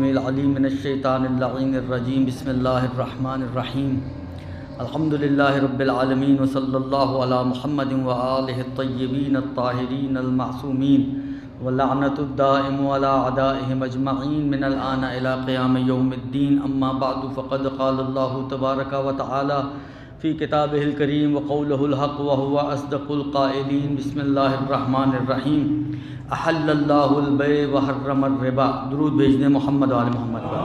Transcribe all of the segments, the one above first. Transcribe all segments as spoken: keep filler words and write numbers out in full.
السمیع العلیم من الشیطان اللعین الرجیم بسم اللہ الرحمن الرحیم الحمدللہ رب العالمین وصلی اللہ علی محمد وآلہ الطیبین الطاہرین المعصومین واللعنۃ الدائم علی اعدائہم اجمعین من الآن الی قیام یوم الدین اما بعد فقد قال اللہ تبارک و تعالی فی کتابہ الکریم وقولہ الحق وہو اصدق القائلین بسم اللہ الرحمن الرحیم احل اللہ البیع وحرم الربا۔ درود بھیجنے محمد وآل محمد پر۔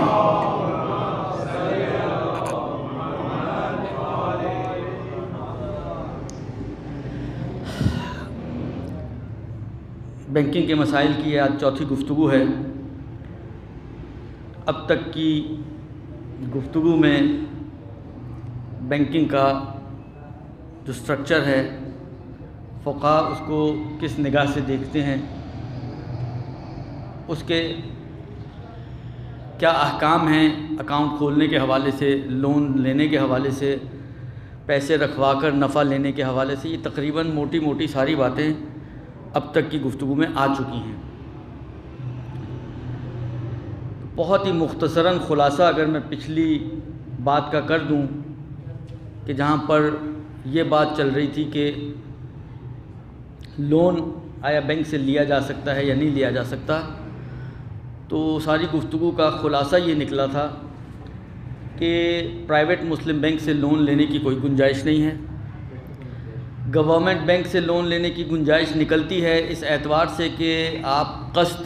بینکنگ کے مسائل کی آج چوتھی گفتگو ہے۔ اب تک کی گفتگو میں بینکنگ کا جو سٹرکچر ہے، فقہاء اس کو کس نگاہ سے دیکھتے ہیں، اس کے کیا احکام ہیں اکاؤنٹ کھولنے کے حوالے سے، لون لینے کے حوالے سے، پیسے رکھوا کر نفع لینے کے حوالے سے، یہ تقریباً موٹی موٹی ساری باتیں اب تک کی گفتگو میں آ چکی ہیں۔ بہت ہی مختصراً خلاصہ اگر میں پچھلی بات کا کر دوں کہ جہاں پر یہ بات چل رہی تھی کہ لون آیا بینک سے لیا جا سکتا ہے یا نہیں لیا جا سکتا، تو ساری گفتگو کا خلاصہ یہ نکلا تھا کہ پرائیویٹ مسلم بینک سے لون لینے کی کوئی گنجائش نہیں ہے۔ گورنمنٹ بینک سے لون لینے کی گنجائش نکلتی ہے اس اعتبار سے کہ آپ قصد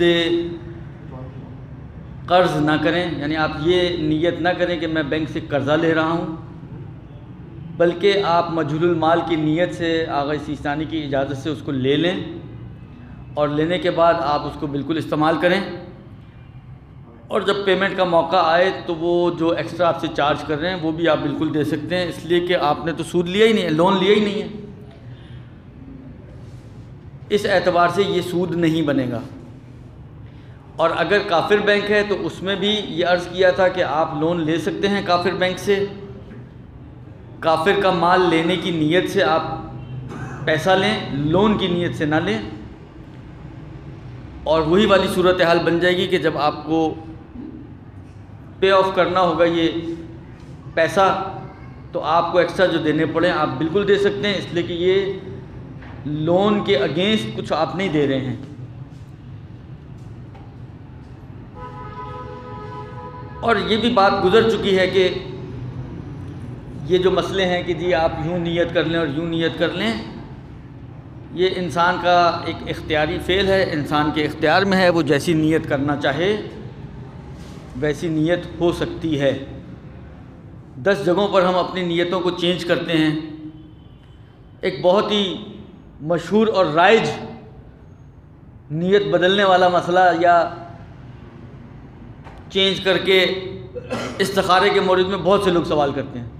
قرض نہ کریں، یعنی آپ یہ نیت نہ کریں کہ میں بینک سے قرضہ لے رہا ہوں، بلکہ آپ مجہول المال کی نیت سے آغا سیستانی کی اجازت سے اس کو لے لیں، اور لینے کے بعد آپ اس کو بالکل استعمال کریں، اور جب پیمنٹ کا موقع آئے تو وہ جو ایکسٹرا آپ سے چارج کر رہے ہیں وہ بھی آپ بالکل دے سکتے ہیں، اس لیے کہ آپ نے تو سود لیا ہی نہیں ہے، لون لیا ہی نہیں ہے۔ اس اعتبار سے یہ سود نہیں بنے گا۔ اور اگر کافر بینک ہے تو اس میں بھی یہ عرض کیا تھا کہ آپ لون لے سکتے ہیں کافر بینک سے، کافر کا مال لینے کی نیت سے آپ پیسہ لیں، لون کی نیت سے نہ لیں، اور وہی والی صورتحال بن جائے گی کہ جب آپ کو پے آف کرنا ہوگا یہ پیسہ تو آپ کو ایکسٹرا جو دینے پڑیں آپ بالکل دے سکتے ہیں، اس لیے کہ یہ لون کے اگینسٹ کچھ آپ نہیں دے رہے ہیں۔ اور یہ بھی بات گزر چکی ہے کہ یہ جو مسئلے ہیں کہ جی آپ یوں نیت کر لیں اور یوں نیت کر لیں، یہ انسان کا ایک اختیاری فعل ہے، انسان کے اختیار میں ہے، وہ جیسی نیت کرنا چاہے ویسی نیت ہو سکتی ہے۔ دس جگہوں پر ہم اپنی نیتوں کو چینج کرتے ہیں۔ ایک بہت ہی مشہور اور رائج نیت بدلنے والا مسئلہ یا چینج کر کے استخارے کے مورد میں بہت سے لوگ سوال کرتے ہیں،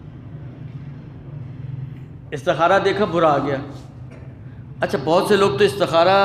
استخارہ دیکھا برا آ گیا۔ اچھا، بہت سے لوگ تو استخارہ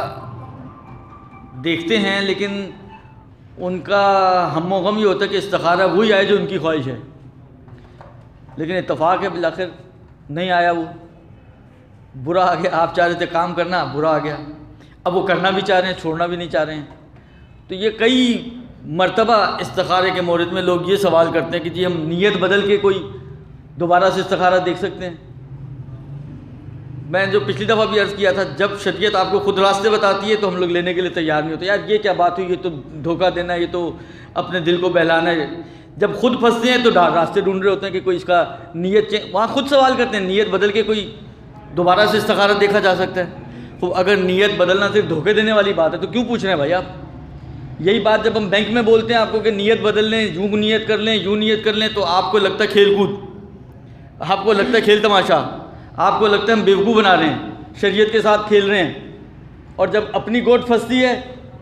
دیکھتے ہیں لیکن ان کا ہم و غم یہ ہوتا ہے کہ استخارہ وہی آئے جو ان کی خواہش ہے، لیکن اتفاق ہے بالآخر نہیں آیا، وہ برا آ گیا۔ آپ چاہ رہے تھے کام کرنا، برا آ گیا، اب وہ کرنا بھی چاہ رہے ہیں، چھوڑنا بھی نہیں چاہ رہے ہیں۔ تو یہ کئی مرتبہ استخارے کے مورد میں لوگ یہ سوال کرتے ہیں کہ جی ہم نیت بدل کے کوئی دوبارہ سے استخارہ دیکھ سکتے ہیں۔ میں جو پچھلی دفعہ بھی عرض کیا تھا، جب شریعت آپ کو خود راستے بتاتی ہے تو ہم لوگ لینے کے لیے تیار نہیں ہوتے، یار یہ کیا بات ہوئی، یہ تو دھوکہ دینا ہے، یہ تو اپنے دل کو بہلانا ہے۔ جب خود پھنستے ہیں تو راستے ڈھونڈ رہے ہوتے ہیں کہ کوئی اس کا نیت چینج، وہاں خود سوال کرتے ہیں نیت بدل کے کوئی دوبارہ سے استخارہ دیکھا جا سکتا ہے۔ تو اگر نیت بدلنا صرف دھوکے دینے والی بات ہے تو کیوں پوچھ رہے ہیں بھائی آپ؟ یہی بات جب ہم بینک میں بولتے ہیں آپ کو کہ نیت بدل لیں، یوں نیت کر لیں، یوں نیت کر لیں، تو آپ کو لگتا ہے کھیل کود، آپ کو لگتا ہے کھیل تماشا، آپ کو لگتا ہے ہم بیوقوف بنا رہے ہیں، شریعت کے ساتھ کھیل رہے ہیں، اور جب اپنی گوٹ پھنستی ہے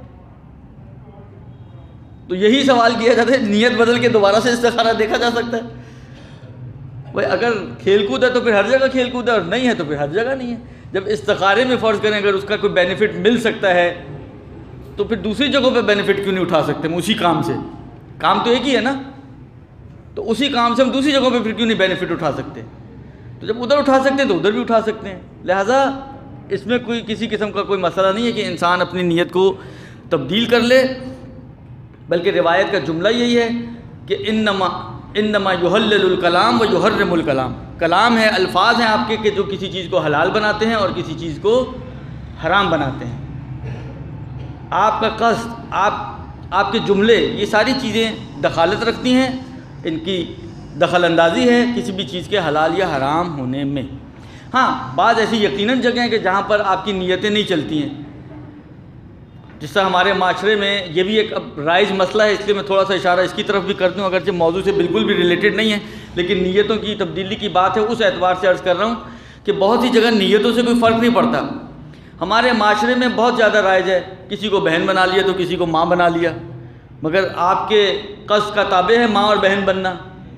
تو یہی سوال کیا جاتا ہے نیت بدل کے دوبارہ سے استخارہ دیکھا جا سکتا ہے؟ بھائی اگر کھیل کود ہے تو پھر ہر جگہ کھیل کود ہے، اور نہیں ہے تو پھر ہر جگہ نہیں ہے۔ جب استخارے میں فرض کریں اگر اس کا کوئی بینیفٹ مل سکتا ہے تو پھر دوسری جگہوں پہ بینیفٹ کیوں نہیں اٹھا سکتے ہم اسی کام سے؟ کام تو ایک ہی ہے نا، تو اسی کام سے ہم دوسری جگہوں پہ پھر کیوں نہیں بینیفٹ اٹھا سکتے؟ تو جب ادھر اٹھا سکتے ہیں تو ادھر بھی اٹھا سکتے ہیں۔ لہٰذا اس میں کوئی کسی قسم کا کوئی مسئلہ نہیں ہے کہ انسان اپنی نیت کو تبدیل کر لے، بلکہ روایت کا جملہ یہی ہے کہ انما انما یحلل الکلام و یحرم الکلام، کلام ہے، الفاظ ہیں آپ کے کہ جو کسی چیز کو حلال بناتے ہیں اور کسی چیز کو حرام بناتے ہیں۔ آپ کا قصد، آپ آپ کے جملے، یہ ساری چیزیں دخالت رکھتی ہیں، ان کی دخل اندازی ہے کسی بھی چیز کے حلال یا حرام ہونے میں۔ ہاں بعض ایسی یقیناً جگہیں ہیں کہ جہاں پر آپ کی نیتیں نہیں چلتی ہیں، جس طرح ہمارے معاشرے میں یہ بھی ایک اب رائج مسئلہ ہے، اس لیے میں تھوڑا سا اشارہ اس کی طرف بھی کرتا ہوں، اگرچہ موضوع سے بالکل بھی ریلیٹڈ نہیں ہے، لیکن نیتوں کی تبدیلی کی بات ہے، اس اعتبار سے عرض کر رہا ہوں کہ بہت سی جگہ نیتوں سے کوئی فرق نہیں پڑتا۔ ہمارے معاشرے میں بہت زیادہ رائج ہے، کسی کو بہن بنا لیا تو کسی کو ماں بنا لیا، مگر آپ کے قصد کا تابع ہے ماں اور بہن بننا۔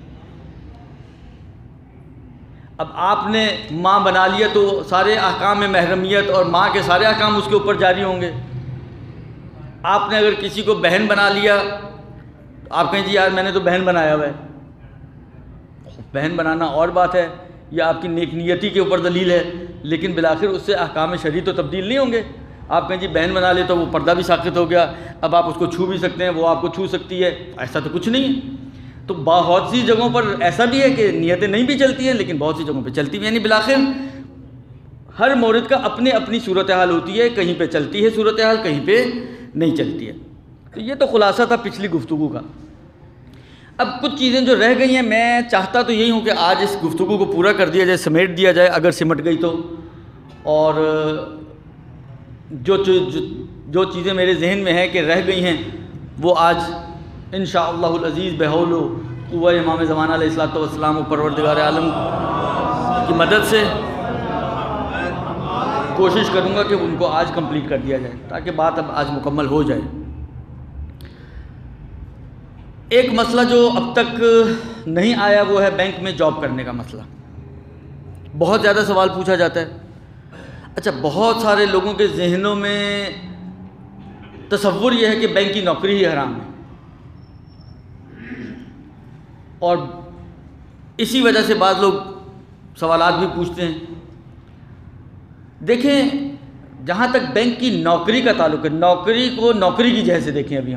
اب آپ نے ماں بنا لیا تو سارے احکام محرمیت اور ماں کے سارے احکام اس کے اوپر جاری ہوں گے۔ آپ نے اگر کسی کو بہن بنا لیا، آپ کہیں جی یار میں نے تو بہن بنایا ہوا ہے، بہن بنانا اور بات ہے، یہ آپ کی نیک نیتی کے اوپر دلیل ہے، لیکن بالآخر اس سے احکام شرعی تو تبدیل نہیں ہوں گے۔ آپ کہیں جی بہن بنا لے تو وہ پردہ بھی ساقط ہو گیا، اب آپ اس کو چھو بھی سکتے ہیں، وہ آپ کو چھو سکتی ہے، ایسا تو کچھ نہیں ہے۔ تو بہت سی جگہوں پر ایسا بھی ہے کہ نیتیں نہیں بھی چلتی ہیں، لیکن بہت سی جگہوں پہ چلتی بھی، یعنی بالآخر ہر مورد کا اپنے اپنی صورتحال ہوتی ہے، کہیں پہ چلتی ہے صورتحال، کہیں پہ نہیں چلتی ہے۔ تو یہ تو خلاصہ تھا پچھلی گفتگو کا۔ اب کچھ چیزیں جو رہ گئی ہیں، میں چاہتا تو یہی ہوں کہ آج اس گفتگو کو پورا کر دیا جائے، سمیٹ دیا جائے اگر سمٹ گئی تو، اور جو جو جو چیزیں میرے ذہن میں ہیں کہ رہ گئی ہیں وہ آج انشاءاللہ العزیز بحول و قوہ امام زمانہ علیہ الصلوۃ والسلام و پروردگار عالم کی مدد سے کوشش کروں گا کہ ان کو آج کمپلیٹ کر دیا جائے، تاکہ بات اب آج مکمل ہو جائے۔ ایک مسئلہ جو اب تک نہیں آیا وہ ہے بینک میں جاب کرنے کا مسئلہ۔ بہت زیادہ سوال پوچھا جاتا ہے۔ اچھا، بہت سارے لوگوں کے ذہنوں میں تصور یہ ہے کہ بینک کی نوکری ہی حرام ہے، اور اسی وجہ سے بعض لوگ سوالات بھی پوچھتے ہیں۔ دیکھیں، جہاں تک بینک کی نوکری کا تعلق ہے، نوکری کو نوکری کی جہت سے دیکھیں ابھی ہم،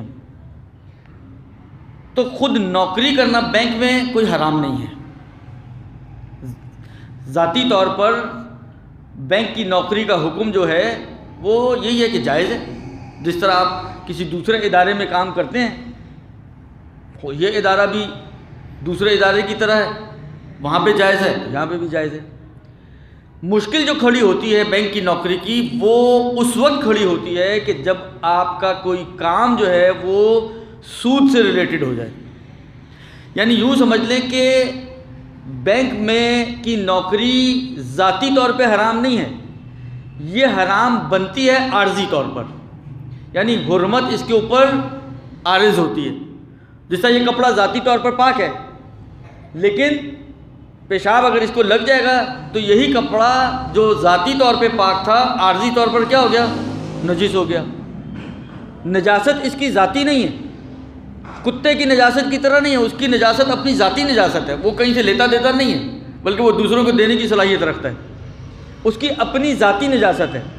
تو خود نوکری کرنا بینک میں کوئی حرام نہیں ہے۔ ذاتی طور پر بینک کی نوکری کا حکم جو ہے وہ یہی ہے کہ جائز ہے، جس طرح آپ کسی دوسرے ادارے میں کام کرتے ہیں، یہ ادارہ بھی دوسرے ادارے کی طرح ہے، وہاں پہ جائز ہے، یہاں پہ بھی جائز ہے۔ مشکل جو کھڑی ہوتی ہے بینک کی نوکری کی، وہ اس وقت کھڑی ہوتی ہے کہ جب آپ کا کوئی کام جو ہے وہ سود سے ریلیٹڈ ہو جائے۔ یعنی یوں سمجھ لیں کہ بینک میں کی نوکری ذاتی طور پہ حرام نہیں ہے، یہ حرام بنتی ہے عارضی طور پر، یعنی حرمت اس کے اوپر عارض ہوتی ہے۔ جس طرح یہ کپڑا ذاتی طور پر پاک ہے، لیکن پیشاب اگر اس کو لگ جائے گا تو یہی کپڑا جو ذاتی طور پہ پاک تھا عارضی طور پر کیا ہو گیا؟ نجس ہو گیا۔ نجاست اس کی ذاتی نہیں ہے، کتے کی نجاست کی طرح نہیں ہے، اس کی نجاست اپنی ذاتی نجاست ہے، وہ کہیں سے لیتا دیتا نہیں ہے، بلکہ وہ دوسروں کو دینے کی صلاحیت رکھتا ہے، اس کی اپنی ذاتی نجاست ہے۔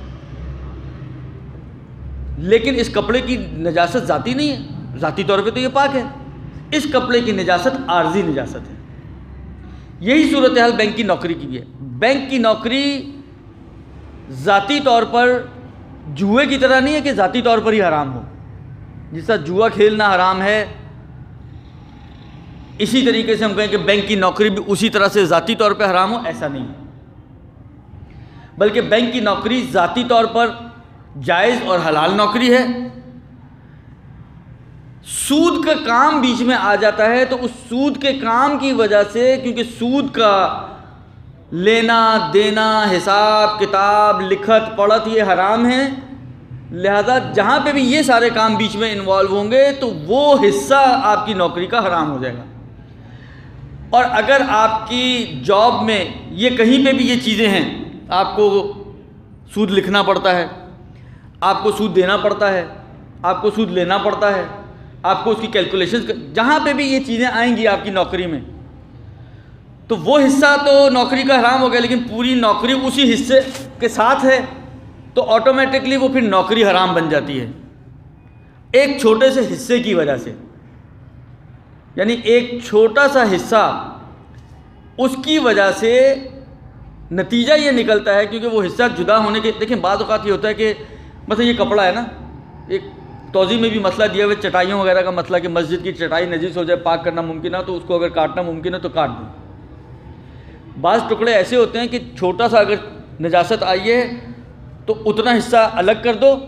لیکن اس کپڑے کی نجاست ذاتی نہیں ہے، ذاتی طور پہ تو یہ پاک ہے، اس کپڑے کی نجاست عارضی نجاست ہے۔ یہی صورتحال بینک کی نوکری کی بھی ہے۔ بینک کی نوکری ذاتی طور پر جوئے کی طرح نہیں ہے کہ ذاتی طور پر ہی حرام ہو، جس طرح جوا کھیلنا حرام ہے، اسی طریقے سے ہم کہیں کہ بینک کی نوکری بھی اسی طرح سے ذاتی طور پہ حرام ہو، ایسا نہیں ہے، بلکہ بینک کی نوکری ذاتی طور پر جائز اور حلال نوکری ہے۔ سود کا کام بیچ میں آ جاتا ہے تو اس سود کے کام کی وجہ سے، کیونکہ سود کا لینا دینا، حساب کتاب، لکھت پڑھت یہ حرام ہے، لہذا جہاں پہ بھی یہ سارے کام بیچ میں انوالو ہوں گے تو وہ حصہ آپ کی نوکری کا حرام ہو جائے گا۔ اور اگر آپ کی جاب میں یہ کہیں پہ بھی یہ چیزیں ہیں، آپ کو سود لکھنا پڑتا ہے، آپ کو سود دینا پڑتا ہے، آپ کو سود لینا پڑتا ہے، آپ کو اس کی کیلکولیشنز، جہاں پہ بھی یہ چیزیں آئیں گی آپ کی نوکری میں، تو وہ حصہ تو نوکری کا حرام ہو گیا، لیکن پوری نوکری اسی حصے کے ساتھ ہے تو آٹومیٹکلی وہ پھر نوکری حرام بن جاتی ہے۔ ایک چھوٹے سے حصے کی وجہ سے، یعنی ایک چھوٹا سا حصہ، اس کی وجہ سے نتیجہ یہ نکلتا ہے، کیونکہ وہ حصہ جدا ہونے کے، دیکھیں بعض اوقات یہ ہوتا ہے کہ مثلا یہ کپڑا ہے نا، ایک توضیح میں بھی مسئلہ دیا ہوا ہے چٹائیوں وغیرہ کا مسئلہ کہ مسجد کی چٹائی نجس ہو جائے، پاک کرنا ممکن ہے تو اس کو اگر کاٹنا ممکن ہے تو کاٹ دیں۔ بعض ٹکڑے ایسے ہوتے ہیں کہ چھوٹا سا اگر نجاست آئی ہے تو اتنا حصہ الگ کر دو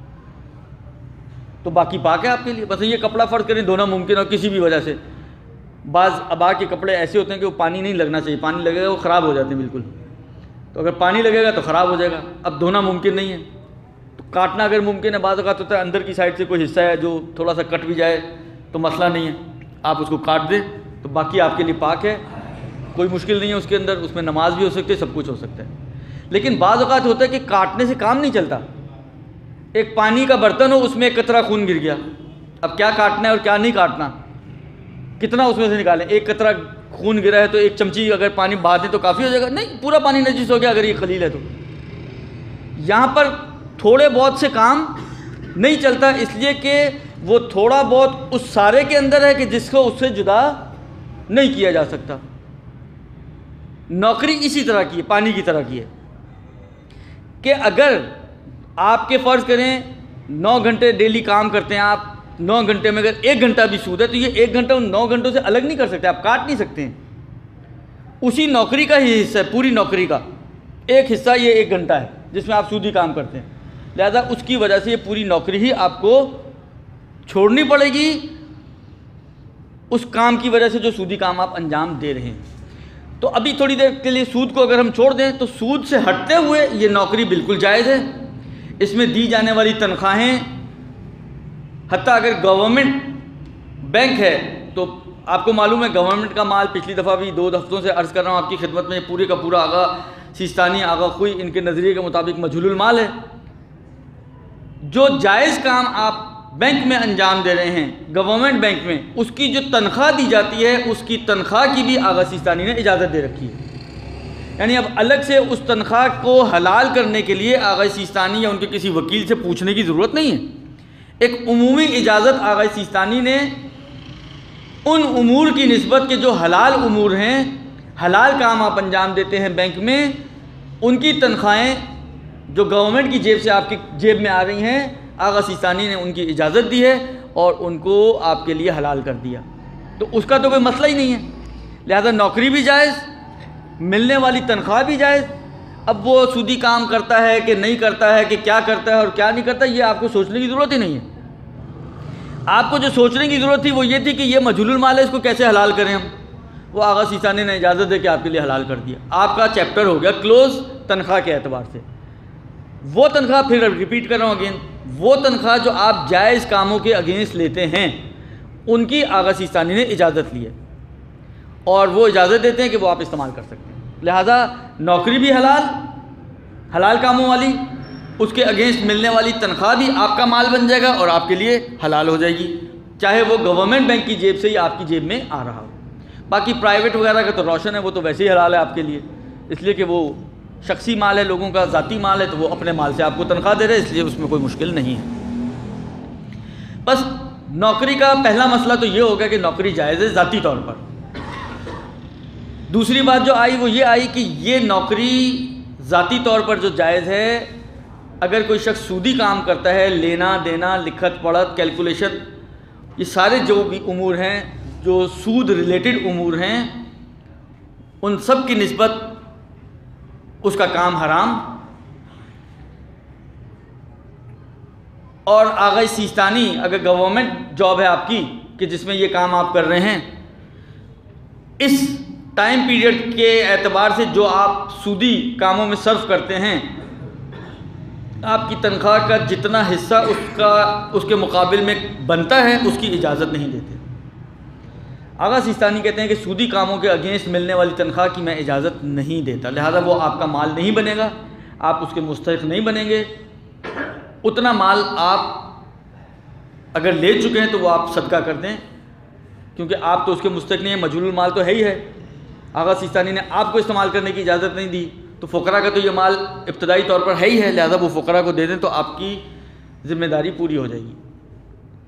تو باقی پاک ہے آپ کے لیے۔ بس یہ کپڑا فرض کریں دھونا ممکن ہو کسی بھی وجہ سے، بعض ابا کے کپڑے ایسے ہوتے ہیں کہ وہ پانی نہیں لگنا چاہیے، پانی لگے گا وہ خراب ہو جاتے ہیں بالکل، تو اگر پانی لگے گا تو خراب ہو جائے گا، اب دھونا ممکن نہیں ہے تو کاٹنا اگر ممکن ہے، بعض اوقات ہوتا ہے اندر کی سائڈ سے کوئی حصہ ہے جو تھوڑا سا کٹ بھی جائے تو مسئلہ نہیں ہے، آپ اس کو کاٹ دیں تو باقی آپ کے لیے پاک ہے، کوئی مشکل نہیں ہے اس کے اندر، اس میں نماز بھی ہو سکتی ہے، سب کچھ ہو سکتا ہے۔ لیکن بعض اوقات ہوتا ہے کہ کاٹنے سے کام نہیں چلتا، ایک پانی کا برتن ہو اس میں ایک قطرہ خون گر گیا، اب کیا کاٹنا ہے اور کیا نہیں کاٹنا، کتنا اس میں سے نکالیں، ایک قطرہ خون گرا ہے تو ایک چمچی اگر پانی بہا دیں تو کافی ہو جائے گا، نہیں پورا پانی نجس ہو گیا اگر یہ قلیل ہے تو۔ یہاں پر تھوڑے بہت سے کام نہیں چلتا، اس لیے کہ وہ تھوڑا بہت اس سارے کے اندر ہے کہ جس کو اس سے جدا نہیں کیا جا سکتا۔ نوکری اسی طرح کی ہے، پانی کی طرح کی ہے کہ اگر آپ کے فرض کریں نو گھنٹے ڈیلی کام کرتے ہیں آپ، نو گھنٹے میں اگر ایک گھنٹہ بھی سود ہے تو یہ ایک گھنٹہ ان نو گھنٹوں سے الگ نہیں کر سکتے، آپ کاٹ نہیں سکتے ہیں، اسی نوکری کا ہی حصہ ہے، پوری نوکری کا ایک حصہ یہ ایک گھنٹہ ہے جس میں آپ سودی کام کرتے ہیں، لہذا اس کی وجہ سے یہ پوری نوکری ہی آپ کو چھوڑنی پڑے گی اس کام کی وجہ سے جو سودی کام آپ انجام دے رہے ہیں۔ تو ابھی تھوڑی دیر کے لیے سود کو اگر ہم چھوڑ دیں تو سود سے ہٹتے ہوئے یہ نوکری بالکل جائز ہے، اس میں دی جانے والی تنخواہیں حتیٰ اگر گورنمنٹ بینک ہے تو آپ کو معلوم ہے گورنمنٹ کا مال، پچھلی دفعہ بھی دو ہفتوں سے عرض کر رہا ہوں آپ کی خدمت میں، پورے کا پورا آغا سیستانی آغا خوئی ان کے نظریے کے مطابق مجہول المال ہے۔ جو جائز کام آپ بینک میں انجام دے رہے ہیں گورنمنٹ بینک میں، اس کی جو تنخواہ دی جاتی ہے اس کی تنخواہ کی بھی آغا سیستانی نے اجازت دے رکھی ہے، یعنی اب الگ سے اس تنخواہ کو حلال کرنے کے لیے آغا سیستانی یا ان کے کسی وکیل سے پوچھنے کی ضرورت نہیں ہے، ایک عمومی اجازت آغا سیستانی نے ان امور کی نسبت کے جو حلال امور ہیں، حلال کام آپ انجام دیتے ہیں بینک میں، ان کی تنخواہیں جو گورنمنٹ کی جیب سے آپ کی جیب میں آ رہی ہیں، آغا سیستانی نے ان کی اجازت دی ہے اور ان کو آپ کے لیے حلال کر دیا، تو اس کا تو کوئی مسئلہ ہی نہیں ہے، لہذا نوکری بھی جائز، ملنے والی تنخواہ بھی جائز۔ اب وہ سودی کام کرتا ہے کہ نہیں کرتا ہے، کہ کیا کرتا ہے اور کیا نہیں کرتا، یہ آپ کو سوچنے کی ضرورت ہی نہیں ہے۔ آپ کو جو سوچنے کی ضرورت تھی وہ یہ تھی کہ یہ مجہول المال ہے، اس کو کیسے حلال کریں ہم، وہ آغا سیستانی نے اجازت دے کے آپ کے لیے حلال کر دیا، آپ کا چیپٹر ہو گیا کلوز تنخواہ کے اعتبار سے۔ وہ تنخواہ پھر ریپیٹ کر رہا ہوں اگین، وہ تنخواہ جو آپ جائز کاموں کے اگینسٹ لیتے ہیں ان کی آغا سیستانی نے اجازت لی ہے اور وہ اجازت دیتے ہیں کہ وہ آپ استعمال کر سکتے ہیں، لہذا نوکری بھی حلال، حلال کاموں والی، اس کے اگینسٹ ملنے والی تنخواہ بھی آپ کا مال بن جائے گا اور آپ کے لیے حلال ہو جائے گی، چاہے وہ گورنمنٹ بینک کی جیب سے ہی آپ کی جیب میں آ رہا ہو۔ باقی پرائیویٹ وغیرہ کا تو روشن ہے، وہ تو ویسے ہی حلال ہے آپ کے لیے، اس لیے کہ وہ شخصی مال ہے، لوگوں کا ذاتی مال ہے، تو وہ اپنے مال سے آپ کو تنخواہ دے رہے ہیں، اس لیے اس میں کوئی مشکل نہیں ہے۔ بس نوکری کا پہلا مسئلہ تو یہ ہوگا کہ نوکری جائز ہے ذاتی طور پر۔ دوسری بات جو آئی وہ یہ آئی کہ یہ نوکری ذاتی طور پر جو جائز ہے، اگر کوئی شخص سودی کام کرتا ہے، لینا دینا، لکھت پڑھت، کیلکولیشن، یہ سارے جو بھی امور ہیں جو سود ریلیٹڈ امور ہیں، ان سب کی نسبت اس کا کام حرام، اور آغا سیستانی اگر گورنمنٹ جاب ہے آپ کی کہ جس میں یہ کام آپ کر رہے ہیں، اس ٹائم پیریڈ کے اعتبار سے جو آپ سودی کاموں میں صرف کرتے ہیں، آپ کی تنخواہ کا جتنا حصہ اس کا اس کے مقابل میں بنتا ہے اس کی اجازت نہیں دیتے۔ آغا سیستانی کہتے ہیں کہ سودی کاموں کے اگینسٹ ملنے والی تنخواہ کی میں اجازت نہیں دیتا، لہذا وہ آپ کا مال نہیں بنے گا، آپ اس کے مستحق نہیں بنیں گے، اتنا مال آپ اگر لے چکے ہیں تو وہ آپ صدقہ کر دیں، کیونکہ آپ تو اس کے مستحق نہیں ہیں، مجہول المال تو ہے ہی ہے، آغا سیستانی نے آپ کو استعمال کرنے کی اجازت نہیں دی، تو فقراء کا تو یہ مال ابتدائی طور پر ہے ہی ہے، لہذا وہ فقراء کو دے دیں تو آپ کی ذمہ داری پوری ہو جائے گی۔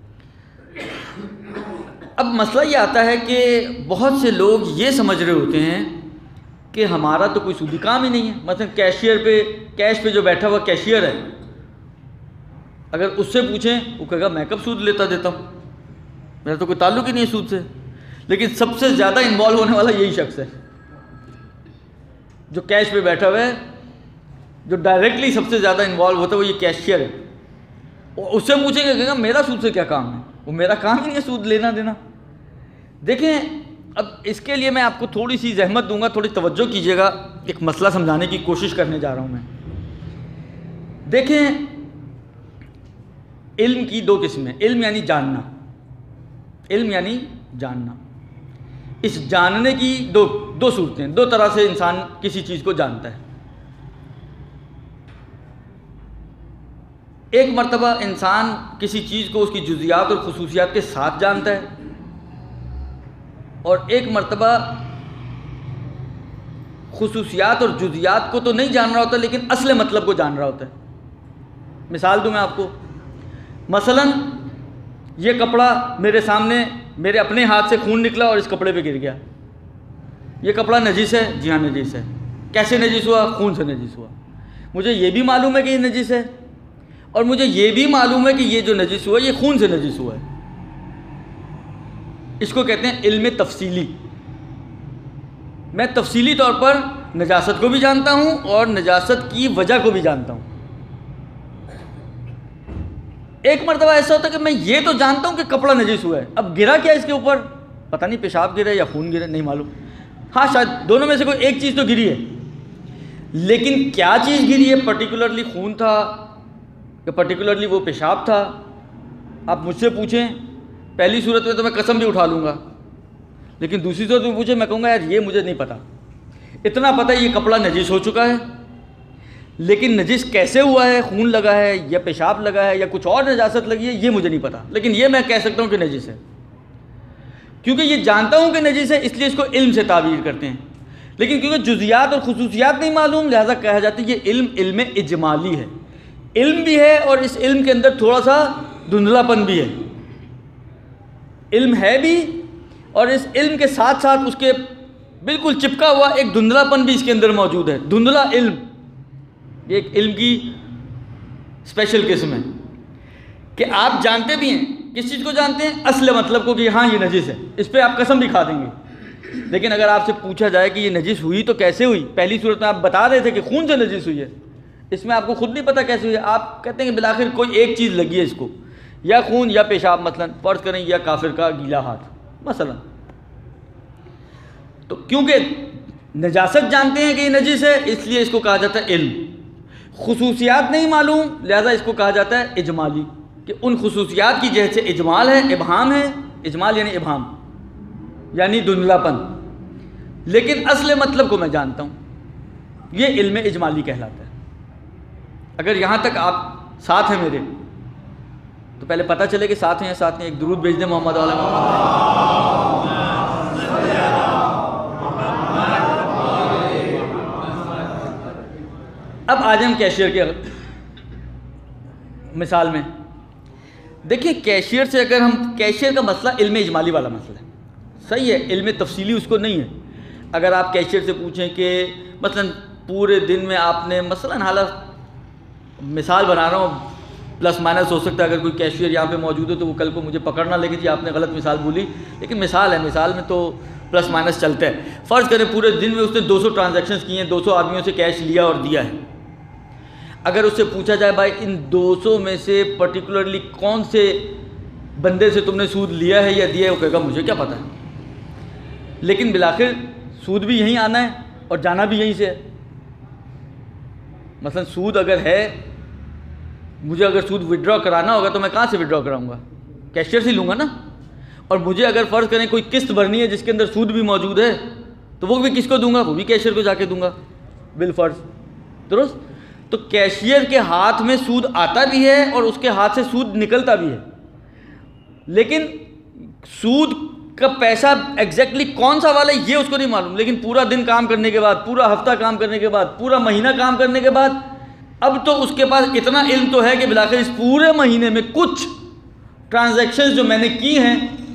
اب مسئلہ یہ آتا ہے کہ بہت سے لوگ یہ سمجھ رہے ہوتے ہیں کہ ہمارا تو کوئی سودی کام ہی نہیں ہے. مثلا کیشیئر پہ کیش پہ جو بیٹھا ہوا کیشیئر ہے، اگر اس سے پوچھیں وہ کہے گا میں کب سود لیتا دیتا ہوں، میرا تو کوئی تعلق ہی نہیں ہے سود سے. لیکن سب سے زیادہ انوالو ہونے والا یہی شخص ہے جو کیش پہ بیٹھا ہوا ہے، جو ڈائریکٹلی سب سے زیادہ انوالو ہوتا ہے وہ یہ کیشیئر ہے. اس سے پوچھیں گے کہے گا میرا سود سے کیا کام ہے، وہ میرا کام ہی نہیں ہے سود لینا دینا. دیکھیں اب اس کے لیے میں آپ کو تھوڑی سی زحمت دوں گا، تھوڑی توجہ کیجیے گا، ایک مسئلہ سمجھانے کی کوشش کرنے جا رہا ہوں میں. دیکھیں علم کی دو قسمیں، علم یعنی جاننا، علم یعنی جاننا. اس جاننے کی دو دو صورتیں، دو طرح سے انسان کسی چیز کو جانتا ہے. ایک مرتبہ انسان کسی چیز کو اس کی جزیات اور خصوصیات کے ساتھ جانتا ہے، اور ایک مرتبہ خصوصیات اور جزیات کو تو نہیں جان رہا ہوتا لیکن اصل مطلب کو جان رہا ہوتا ہے. مثال دوں میں آپ کو، مثلا یہ کپڑا میرے سامنے، میرے اپنے ہاتھ سے خون نکلا اور اس کپڑے پہ گر گیا. یہ کپڑا نجیس ہے، جی ہاں نجیس ہے. کیسے نجیس ہوا؟ خون سے نجیس ہوا. مجھے یہ بھی معلوم ہے کہ یہ نجیس ہے، اور مجھے یہ بھی معلوم ہے کہ یہ جو نجیس ہوا یہ خون سے نجیس ہوا ہے. اس کو کہتے ہیں علم تفصیلی. میں تفصیلی طور پر نجاست کو بھی جانتا ہوں اور نجاست کی وجہ کو بھی جانتا ہوں. ایک مرتبہ ایسا ہوتا ہے کہ میں یہ تو جانتا ہوں کہ کپڑا نجیس ہوا ہے، اب گرا کیا اس کے اوپر پتہ نہیں، پیشاب گرا یا خون گرا نہیں معلوم. ہاں شاید دونوں میں سے کوئی ایک چیز تو گری ہے، لیکن کیا چیز گری ہے، پرٹیکولرلی خون تھا کہ پرٹیکولرلی وہ پیشاب تھا، آپ مجھ سے پوچھیں پہلی صورت میں تو میں قسم بھی اٹھا لوں گا، لیکن دوسری صورت میں پوچھیں میں کہوں گا یار یہ مجھے نہیں پتہ. اتنا پتہ ہے یہ کپڑا نجیس ہو چکا ہے، لیکن نجیس کیسے ہوا ہے، خون لگا ہے یا پیشاب لگا ہے یا کچھ اور نجاست لگی ہے یہ مجھے نہیں پتہ، لیکن یہ میں کہہ سکتا ہوں کہ نجیس ہے. کیونکہ یہ جانتا ہوں کہ نجیس ہے اس لیے اس کو علم سے تعبیر کرتے ہیں. لیکن کیونکہ جزیات اور خصوصیات نہیں معلوم لہذا کہا جاتا ہے یہ علم علم اجمالی ہے. علم بھی ہے اور اس علم کے اندر تھوڑا سا دھندلا پن بھی ہے. علم ہے بھی اور اس علم کے ساتھ ساتھ اس کے بالکل چپکا ہوا ایک دھندلا پن بھی اس کے اندر موجود ہے. دھندلا علم یہ ایک علم کی اسپیشل قسم ہے کہ آپ جانتے بھی ہیں، کس چیز کو جانتے ہیں، اصل مطلب کو کہ ہاں یہ نجس ہے، اس پہ آپ قسم بھی کھا دیں گے. لیکن اگر آپ سے پوچھا جائے کہ یہ نجس ہوئی تو کیسے ہوئی، پہلی صورت میں آپ بتا رہے تھے کہ خون سے نجس ہوئی ہے، اس میں آپ کو خود نہیں پتہ کیسے ہوئی ہے، آپ کہتے ہیں کہ بالآخر کوئی ایک چیز لگی ہے اس کو، یا خون یا پیشاب، مثلا فرض کریں یا کافر کا گیلا ہاتھ مثلا. تو کیونکہ نجاست جانتے ہیں کہ یہ نجس ہے اس لیے اس کو کہا جاتا ہے علم. خصوصیات نہیں معلوم لہذا اس کو کہا جاتا ہے اجمالی، کہ ان خصوصیات کی جہت سے اجمال ہے، ابہام ہے. اجمال یعنی ابہام یعنی دھندلا پن، لیکن اصل مطلب کو میں جانتا ہوں، یہ علم اجمالی کہلاتا ہے. اگر یہاں تک آپ ساتھ ہیں میرے تو پہلے پتہ چلے کہ ساتھ ہیں یا ساتھ ہیں. ایک درود بھیج دیں محمد علیہ محمد. اب آج ہم کیشیئر کے مثال میں دیکھیں، کیشیئر سے اگر ہم، کیشیئر کا مسئلہ علم اجمالی والا مسئلہ ہے، صحیح ہے، علم تفصیلی اس کو نہیں ہے. اگر آپ کیشیئر سے پوچھیں کہ مثلا پورے دن میں آپ نے مثلا، حالات مثال بنا رہا ہوں پلس مائنس ہو سکتا ہے، اگر کوئی کیشیئر یہاں پہ موجود ہو تو وہ کل کو مجھے پکڑنا لے کہ جی آپ نے غلط مثال بولی، لیکن مثال ہے، مثال میں تو پلس مائنس چلتا ہے. فرض کریں پورے دن میں اس نے دو سو ٹرانزیکشنز کی ہیں، دو سو آدمیوں سے کیش لیا اور دیا ہے. اگر اس سے پوچھا جائے بھائی ان دو سو میں سے پرٹیکولرلی کون سے بندے سے تم نے سود لیا ہے یا دیا ہے، وہ کہے گا مجھے کیا پتہ ہے. لیکن بالآخر سود بھی یہیں آنا ہے اور جانا بھی یہیں سے ہے. مثلا سود اگر ہے، مجھے اگر سود وڈرا کرانا ہوگا تو میں کہاں سے وڈرا کراؤں گا، کیشیئر سے لوں گا نا. اور مجھے اگر فرض کریں کوئی قسط بھرنی ہے جس کے اندر سود بھی موجود ہے تو وہ بھی کس کو دوں گا، وہ بھی کیشیئر کو جا کے دوں گا بالفرض. درست. تو کیشیئر کے ہاتھ میں سود آتا بھی ہے اور اس کے ہاتھ سے سود نکلتا بھی ہے، لیکن سود کا پیسہ ایگزیکٹلی کون سا والا ہے یہ اس کو نہیں معلوم. لیکن پورا دن کام کرنے کے بعد، پورا ہفتہ کام کرنے کے بعد، پورا مہینہ کام کرنے کے بعد اب تو اس کے پاس اتنا علم تو ہے کہ بالآخر اس پورے مہینے میں کچھ ٹرانزیکشنز جو میں نے کی ہیں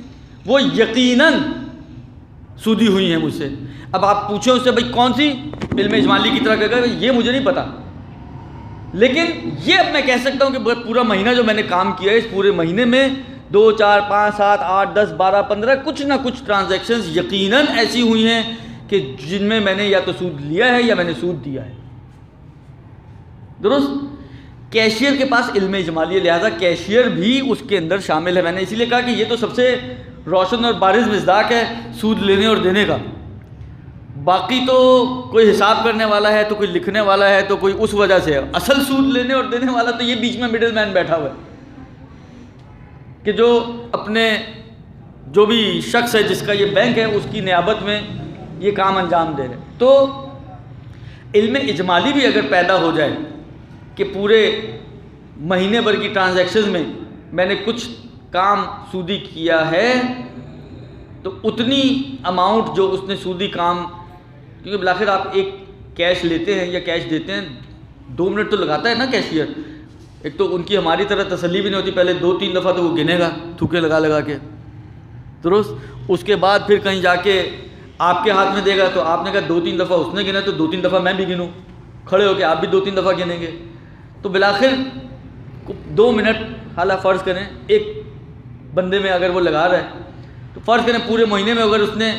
وہ یقیناً سودی ہوئی ہیں مجھ سے. اب آپ پوچھیں اس سے بھائی کون سی علم اجمالی کی طرح کہ یہ مجھے نہیں پتا، لیکن یہ اب میں کہہ سکتا ہوں کہ پورا مہینہ جو میں نے کام کیا ہے، اس پورے مہینے میں دو چار پانچ سات آٹھ دس بارہ پندرہ کچھ نہ کچھ ٹرانزیکشنز یقیناً ایسی ہوئی ہیں کہ جن میں میں نے یا تو سود لیا ہے یا میں نے سود دیا ہے. درست. کیشیئر کے پاس علم اجمالی ہے، لہذا کیشیئر بھی اس کے اندر شامل ہے. میں نے اسی لیے کہا کہ یہ تو سب سے روشن اور بارز مصداق ہے سود لینے اور دینے کا. باقی تو کوئی حساب کرنے والا ہے تو کوئی لکھنے والا ہے تو کوئی اس وجہ سے ہے. اصل سود لینے اور دینے والا تو یہ بیچ میں مڈل مین بیٹھا ہوا ہے کہ جو اپنے جو بھی شخص ہے جس کا یہ بینک ہے اس کی نیابت میں یہ کام انجام دے رہے. تو علم اجمالی بھی اگر پیدا ہو جائے کہ پورے مہینے بھر کی ٹرانزیکشنز میں میں نے کچھ کام سودی کیا ہے، تو اتنی اماؤنٹ جو اس نے سودی کام، کیونکہ بالآخر آپ ایک کیش لیتے ہیں یا کیش دیتے ہیں، دو منٹ تو لگاتا ہے نا کیشیئر. ایک تو ان کی ہماری طرح تسلی بھی نہیں ہوتی، پہلے دو تین دفعہ تو وہ گنے گا تھوکے لگا لگا کے. درست. اس کے بعد پھر کہیں جا کے آپ کے ہاتھ میں دے گا تو آپ نے کہا دو تین دفعہ اس نے گنا تو دو تین دفعہ میں بھی گنوں، کھڑے ہو کے آپ بھی دو تین دفعہ گنیں گے. تو بالآخر دو منٹ حالہ فرض کریں ایک بندے میں اگر وہ لگا رہا ہے تو فرض کریں پورے مہینے میں اگر اس نے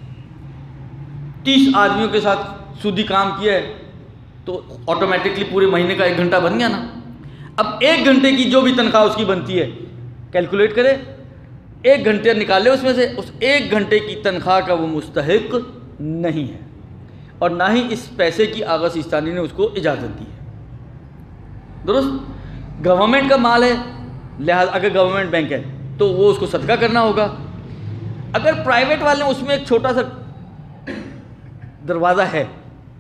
تیس آدمیوں کے ساتھ سودی کام کیا ہے تو آٹومیٹکلی پورے مہینے کا ایک گھنٹہ بن گیا نا. اب ایک گھنٹے کی جو بھی تنخواہ اس کی بنتی ہے کیلکولیٹ کرے، ایک گھنٹے نکالے اس میں سے، اس ایک گھنٹے کی تنخواہ کا وہ مستحق نہیں ہے، اور نہ ہی اس پیسے کی آغا سیستانی نے اس کو اجازت دی ہے. درست. گورنمنٹ کا مال ہے، لہذا اگر گورنمنٹ بینک ہے تو وہ اس کو صدقہ کرنا ہوگا. اگر پرائیویٹ والے اس میں ایک چھوٹا سا دروازہ ہے،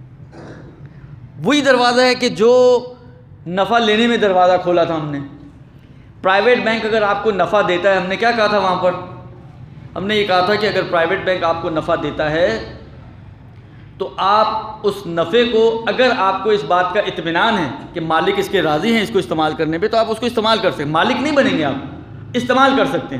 وہی دروازہ ہے کہ جو نفع لینے میں دروازہ کھولا تھا ہم نے. پرائیویٹ بینک اگر آپ کو نفع دیتا ہے، ہم نے کیا کہا تھا وہاں پر؟ ہم نے یہ کہا تھا کہ اگر پرائیویٹ بینک آپ کو نفع دیتا ہے تو آپ اس نفع کو، اگر آپ کو اس بات کا اطمینان ہے کہ مالک اس کے راضی ہیں اس کو استعمال کرنے پہ، تو آپ اس کو استعمال کر سکتے ہیں. مالک نہیں بنیں گے آپ، استعمال کر سکتے ہیں.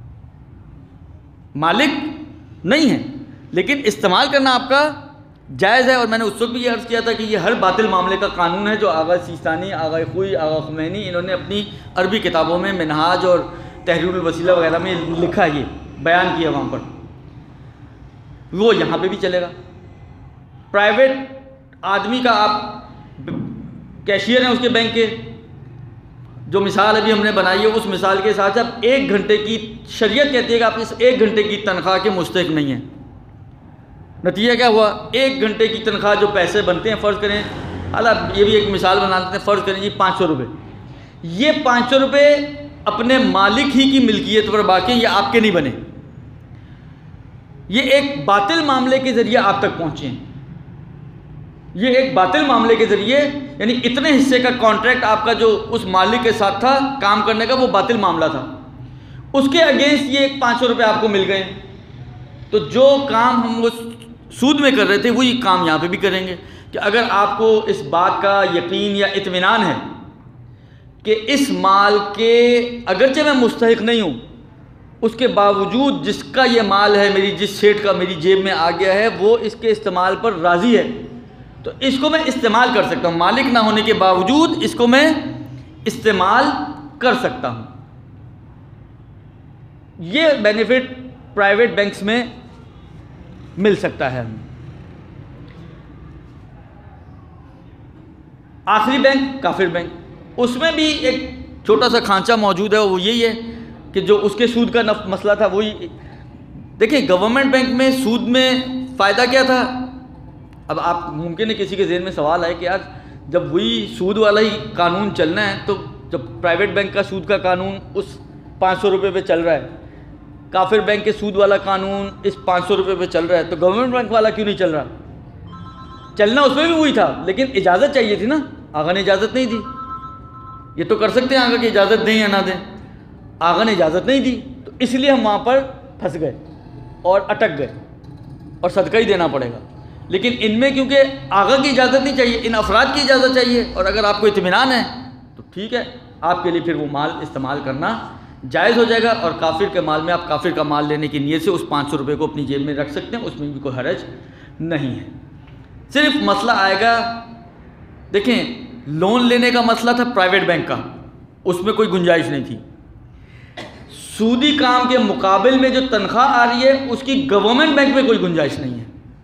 مالک نہیں ہے لیکن استعمال کرنا آپ کا جائز ہے. اور میں نے اس وقت بھی یہ عرض کیا تھا کہ یہ ہر باطل معاملے کا قانون ہے جو آغا سیستانی، آغا خوئی، آغا خمینی انہوں نے اپنی عربی کتابوں میں منہاج اور تحریر الوسیلہ وغیرہ میں لکھا، یہ بیان کیا وہاں پر، وہ یہاں پہ بھی چلے گا. پرائیویٹ آدمی کا آپ کیشیئر ہیں اس کے بینک کے، جو مثال ابھی ہم نے بنائی ہے اس مثال کے ساتھ آپ ایک گھنٹے کی، شریعت کہتی ہے کہ آپ اس ایک گھنٹے کی تنخواہ کے مستحق نہیں ہیں. نتیجہ کیا ہوا؟ ایک گھنٹے کی تنخواہ جو پیسے بنتے ہیں، فرض کریں، حالانکہ یہ بھی ایک مثال بنا لیتے ہیں، فرض کریں جی پانچ سو روپے، یہ پانچ سو روپے اپنے مالک ہی کی ملکیت پر باقی، یہ آپ کے نہیں بنے، یہ ایک باطل معاملے کے ذریعے آپ تک پہنچے ہیں. یہ ایک باطل معاملے کے ذریعے، یعنی اتنے حصے کا کانٹریکٹ آپ کا جو اس مالک کے ساتھ تھا کام کرنے کا، وہ باطل معاملہ تھا، اس کے اگینسٹ یہ ایک پانچ سو روپے آپ کو مل گئے. تو جو کام ہم وہ سود میں کر رہے تھے وہی کام یہاں پہ بھی کریں گے کہ اگر آپ کو اس بات کا یقین یا اطمینان ہے کہ اس مال کے اگرچہ میں مستحق نہیں ہوں، اس کے باوجود جس کا یہ مال ہے، میری جس سیٹ کا میری جیب میں آ گیا ہے، وہ اس کے استعمال پر راضی ہے، تو اس کو میں استعمال کر سکتا ہوں، مالک نہ ہونے کے باوجود اس کو میں استعمال کر سکتا ہوں. یہ بینیفٹ پرائیویٹ بینکس میں مل سکتا ہے. آخری بینک کافر بینک، اس میں بھی ایک چھوٹا سا کھانچہ موجود ہے، وہ یہی ہے کہ جو اس کے سود کا مسئلہ تھا وہی. دیکھیں گورنمنٹ بینک میں سود میں فائدہ کیا تھا؟ اب آپ ممکن ہے کسی کے ذہن میں سوال آئے کہ یار جب وہی سود والا ہی قانون چلنا ہے تو جب پرائیویٹ بینک کا سود کا قانون اس پانچ سو روپے پہ چل رہا ہے، کافر بینک کے سود والا قانون اس پانچ سو روپے پہ چل رہا ہے، تو گورنمنٹ بینک والا کیوں نہیں چل رہا؟ چلنا اس میں بھی وہی تھا، لیکن اجازت چاہیے تھی نا، آقا نے اجازت نہیں دی. یہ تو کر سکتے ہیں آقا کی اجازت دیں یا نہ دیں، آقا نے اجازت نہیں دی، تو اس لیے ہم وہاں پر پھنس گئے اور اٹک گئے اور صدقہ ہی دینا پڑے گا. لیکن ان میں کیونکہ آقا کی اجازت نہیں چاہیے، ان افراد کی اجازت چاہیے، اور اگر آپ کو اطمینان ہے تو ٹھیک ہے، آپ کے لیے پھر وہ مال استعمال کرنا جائز ہو جائے گا، اور کافر کے مال میں آپ کافر کا مال لینے کی نیت سے اس پانچ سو روپے کو اپنی جیب میں رکھ سکتے ہیں، اس میں بھی کوئی حرج نہیں ہے۔ صرف مسئلہ آئے گا، دیکھیں لون لینے کا مسئلہ تھا پرائیویٹ بینک کا، اس میں کوئی گنجائش نہیں تھی۔ سودی کام کے مقابل میں جو تنخواہ آ رہی ہے اس کی گورنمنٹ بینک میں کوئی گنجائش نہیں ہے۔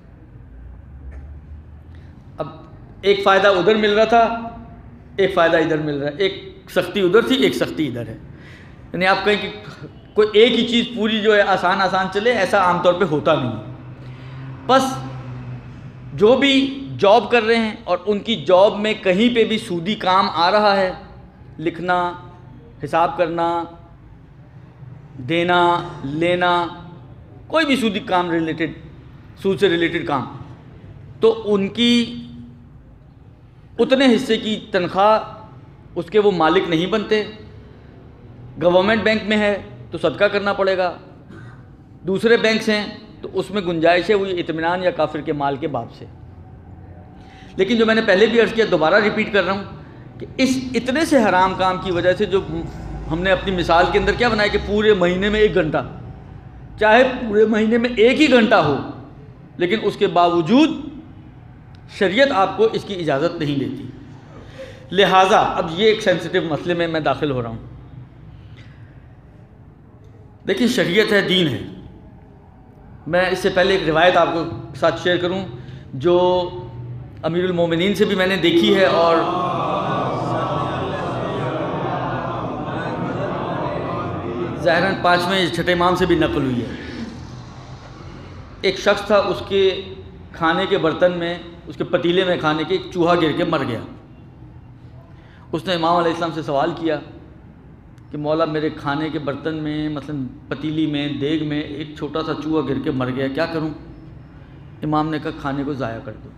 اب ایک فائدہ ادھر مل رہا تھا، ایک فائدہ ادھر مل رہا ہے، ایک سختی ادھر تھی، ایک سختی ادھر ہے۔ یعنی آپ کہیں کہ کوئی ایک ہی چیز پوری جو ہے آسان آسان چلے، ایسا عام طور پہ ہوتا نہیں ہے۔ بس جو بھی جاب کر رہے ہیں اور ان کی جاب میں کہیں پہ بھی سودی کام آ رہا ہے، لکھنا، حساب کرنا، دینا، لینا، کوئی بھی سودی کام ریلیٹڈ، سود سے ریلیٹڈ کام، تو ان کی اتنے حصے کی تنخواہ اس کے وہ مالک نہیں بنتے۔ گورنمنٹ بینک میں ہے تو صدقہ کرنا پڑے گا، دوسرے بینکس ہیں تو اس میں گنجائش ہے وہ اطمینان یا کافر کے مال کے باب سے۔ لیکن جو میں نے پہلے بھی عرض کیا، دوبارہ ریپیٹ کر رہا ہوں کہ اس اتنے سے حرام کام کی وجہ سے جو ہم نے اپنی مثال کے اندر کیا بنایا کہ پورے مہینے میں ایک گھنٹہ، چاہے پورے مہینے میں ایک ہی گھنٹہ ہو، لیکن اس کے باوجود شریعت آپ کو اس کی اجازت نہیں دیتی۔ لہٰذا اب یہ ایک سینسٹیو مسئلے میں میں داخل ہو رہا ہوں۔ دیکھیں شریعت ہے، دین ہے۔ میں اس سے پہلے ایک روایت آپ کو ساتھ شیئر کروں جو امیر المومنین سے بھی میں نے دیکھی ہے اور ظاہراً پانچویں چھٹے امام سے بھی نقل ہوئی ہے۔ ایک شخص تھا، اس کے کھانے کے برتن میں، اس کے پتیلے میں کھانے کے ایک چوہا گر کے مر گیا۔ اس نے امام علیہ السلام سے سوال کیا کہ مولا میرے کھانے کے برتن میں، مثلا پتیلی میں، دیگ میں ایک چھوٹا سا چوہا گر کے مر گیا، کیا کروں؟ امام نے کہا کھانے کو ضائع کر دو۔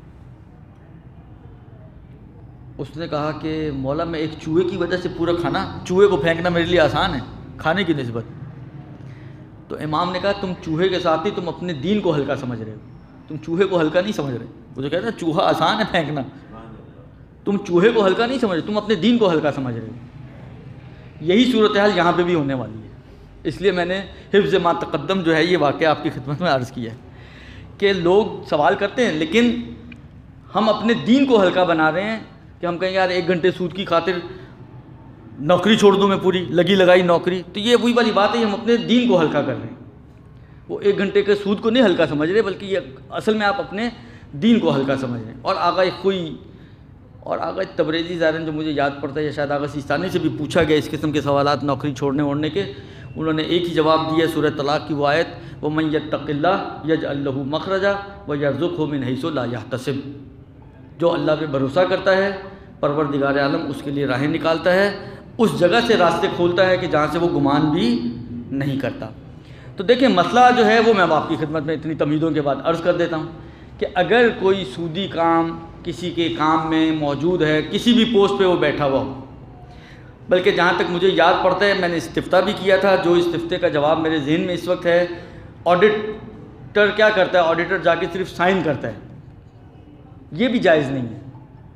اس نے کہا کہ مولا میں ایک چوہے کی وجہ سے پورا کھانا، چوہے کو پھینکنا میرے لیے آسان ہے کھانے کی نسبت۔ تو امام نے کہا تم چوہے کے ساتھ ہی تم اپنے دین کو ہلکا سمجھ رہے ہو، تم چوہے کو ہلکا نہیں سمجھ رہے۔ وہ جو کہتا ہے چوہا آسان ہے پھینکنا، تم چوہے کو ہلکا نہیں سمجھ رہے، تم اپنے دین کو ہلکا سمجھ رہے ہو۔ یہی صورتحال یہاں پہ بھی ہونے والی ہے، اس لیے میں نے حفظ ما تقدم جو ہے یہ واقعہ آپ کی خدمت میں عرض کیا ہے کہ لوگ سوال کرتے ہیں لیکن ہم اپنے دین کو ہلکا بنا رہے ہیں کہ ہم کہیں یار ایک گھنٹے سود کی خاطر نوکری چھوڑ دوں میں، پوری لگی لگائی نوکری، تو یہ وہی والی بات ہے، ہم اپنے دین کو ہلکا کر رہے ہیں۔ وہ ایک گھنٹے کے سود کو نہیں ہلکا سمجھ رہے بلکہ یہ اصل میں آپ اپنے دین کو ہلکا سمجھ رہے ہیں۔ اور آغا خوئی اور آغا تبریزی ظاہراً جو مجھے یاد پڑتا ہے، یا شاید آغا سیستانی سے بھی پوچھا گیا اس قسم کے سوالات نوکری چھوڑنے اوڑنے کے، انہوں نے ایک ہی جواب دیا، سورہ طلاق کی وہ آیت وَمَن يَتَّقِ اللَّهَ يَجْعَل لَّهُ مَخْرَجًا وَيَرْزُقْهُ مِنْ حَيْثُ لَا يَحْتَسِبُ، جو اللہ پہ بھروسہ کرتا ہے پروردگار عالم اس کے لیے راہیں نکالتا ہے، اس جگہ سے راستے کھولتا ہے کہ جہاں سے وہ گمان بھی نہیں کرتا۔ تو دیکھیں مسئلہ جو ہے وہ میں آپ کی خدمت میں اتنی تمہیدوں کے بعد عرض کر دیتا ہوں کہ اگر کوئی سودی کام کسی کے کام میں موجود ہے، کسی بھی پوسٹ پہ وہ بیٹھا ہوا ہو، بلکہ جہاں تک مجھے یاد پڑتا ہے میں نے استفتاء بھی کیا تھا، جو استفتاء کا جواب میرے ذہن میں اس وقت ہے، آڈیٹر کیا کرتا ہے، آڈیٹر جا کے صرف سائن کرتا ہے، یہ بھی جائز نہیں ہے۔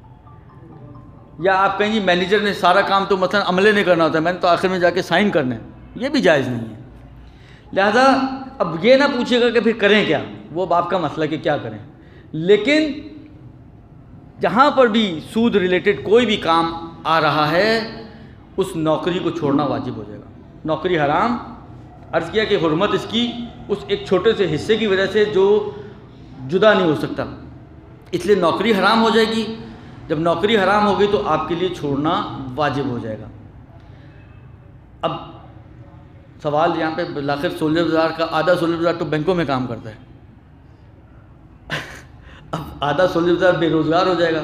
یا آپ کہیں جی مینیجر نے سارا کام تو مثلا عملے نہیں کرنا ہوتا ہے، میں نے تو آخر میں جا کے سائن کرنا ہے، یہ بھی جائز نہیں ہے۔ لہذا اب یہ نہ پوچھے گا کہ پھر کریں کیا، وہ اب آپ کا مسئلہ کہ کیا کریں، لیکن جہاں پر بھی سود ریلیٹڈ کوئی بھی کام آ رہا ہے اس نوکری کو چھوڑنا واجب ہو جائے گا۔ نوکری حرام، عرض کیا کہ حرمت اس کی اس ایک چھوٹے سے حصے کی وجہ سے جو جدا نہیں ہو سکتا، اس لیے نوکری حرام ہو جائے گی۔ جب نوکری حرام ہوگی تو آپ کے لیے چھوڑنا واجب ہو جائے گا۔ اب سوال یہاں پہ بالآخر سولہ بازار کا آدھا سولہ بازار تو بینکوں میں کام کرتا ہے، اب آدھا سولہ بازار بے روزگار ہو جائے گا،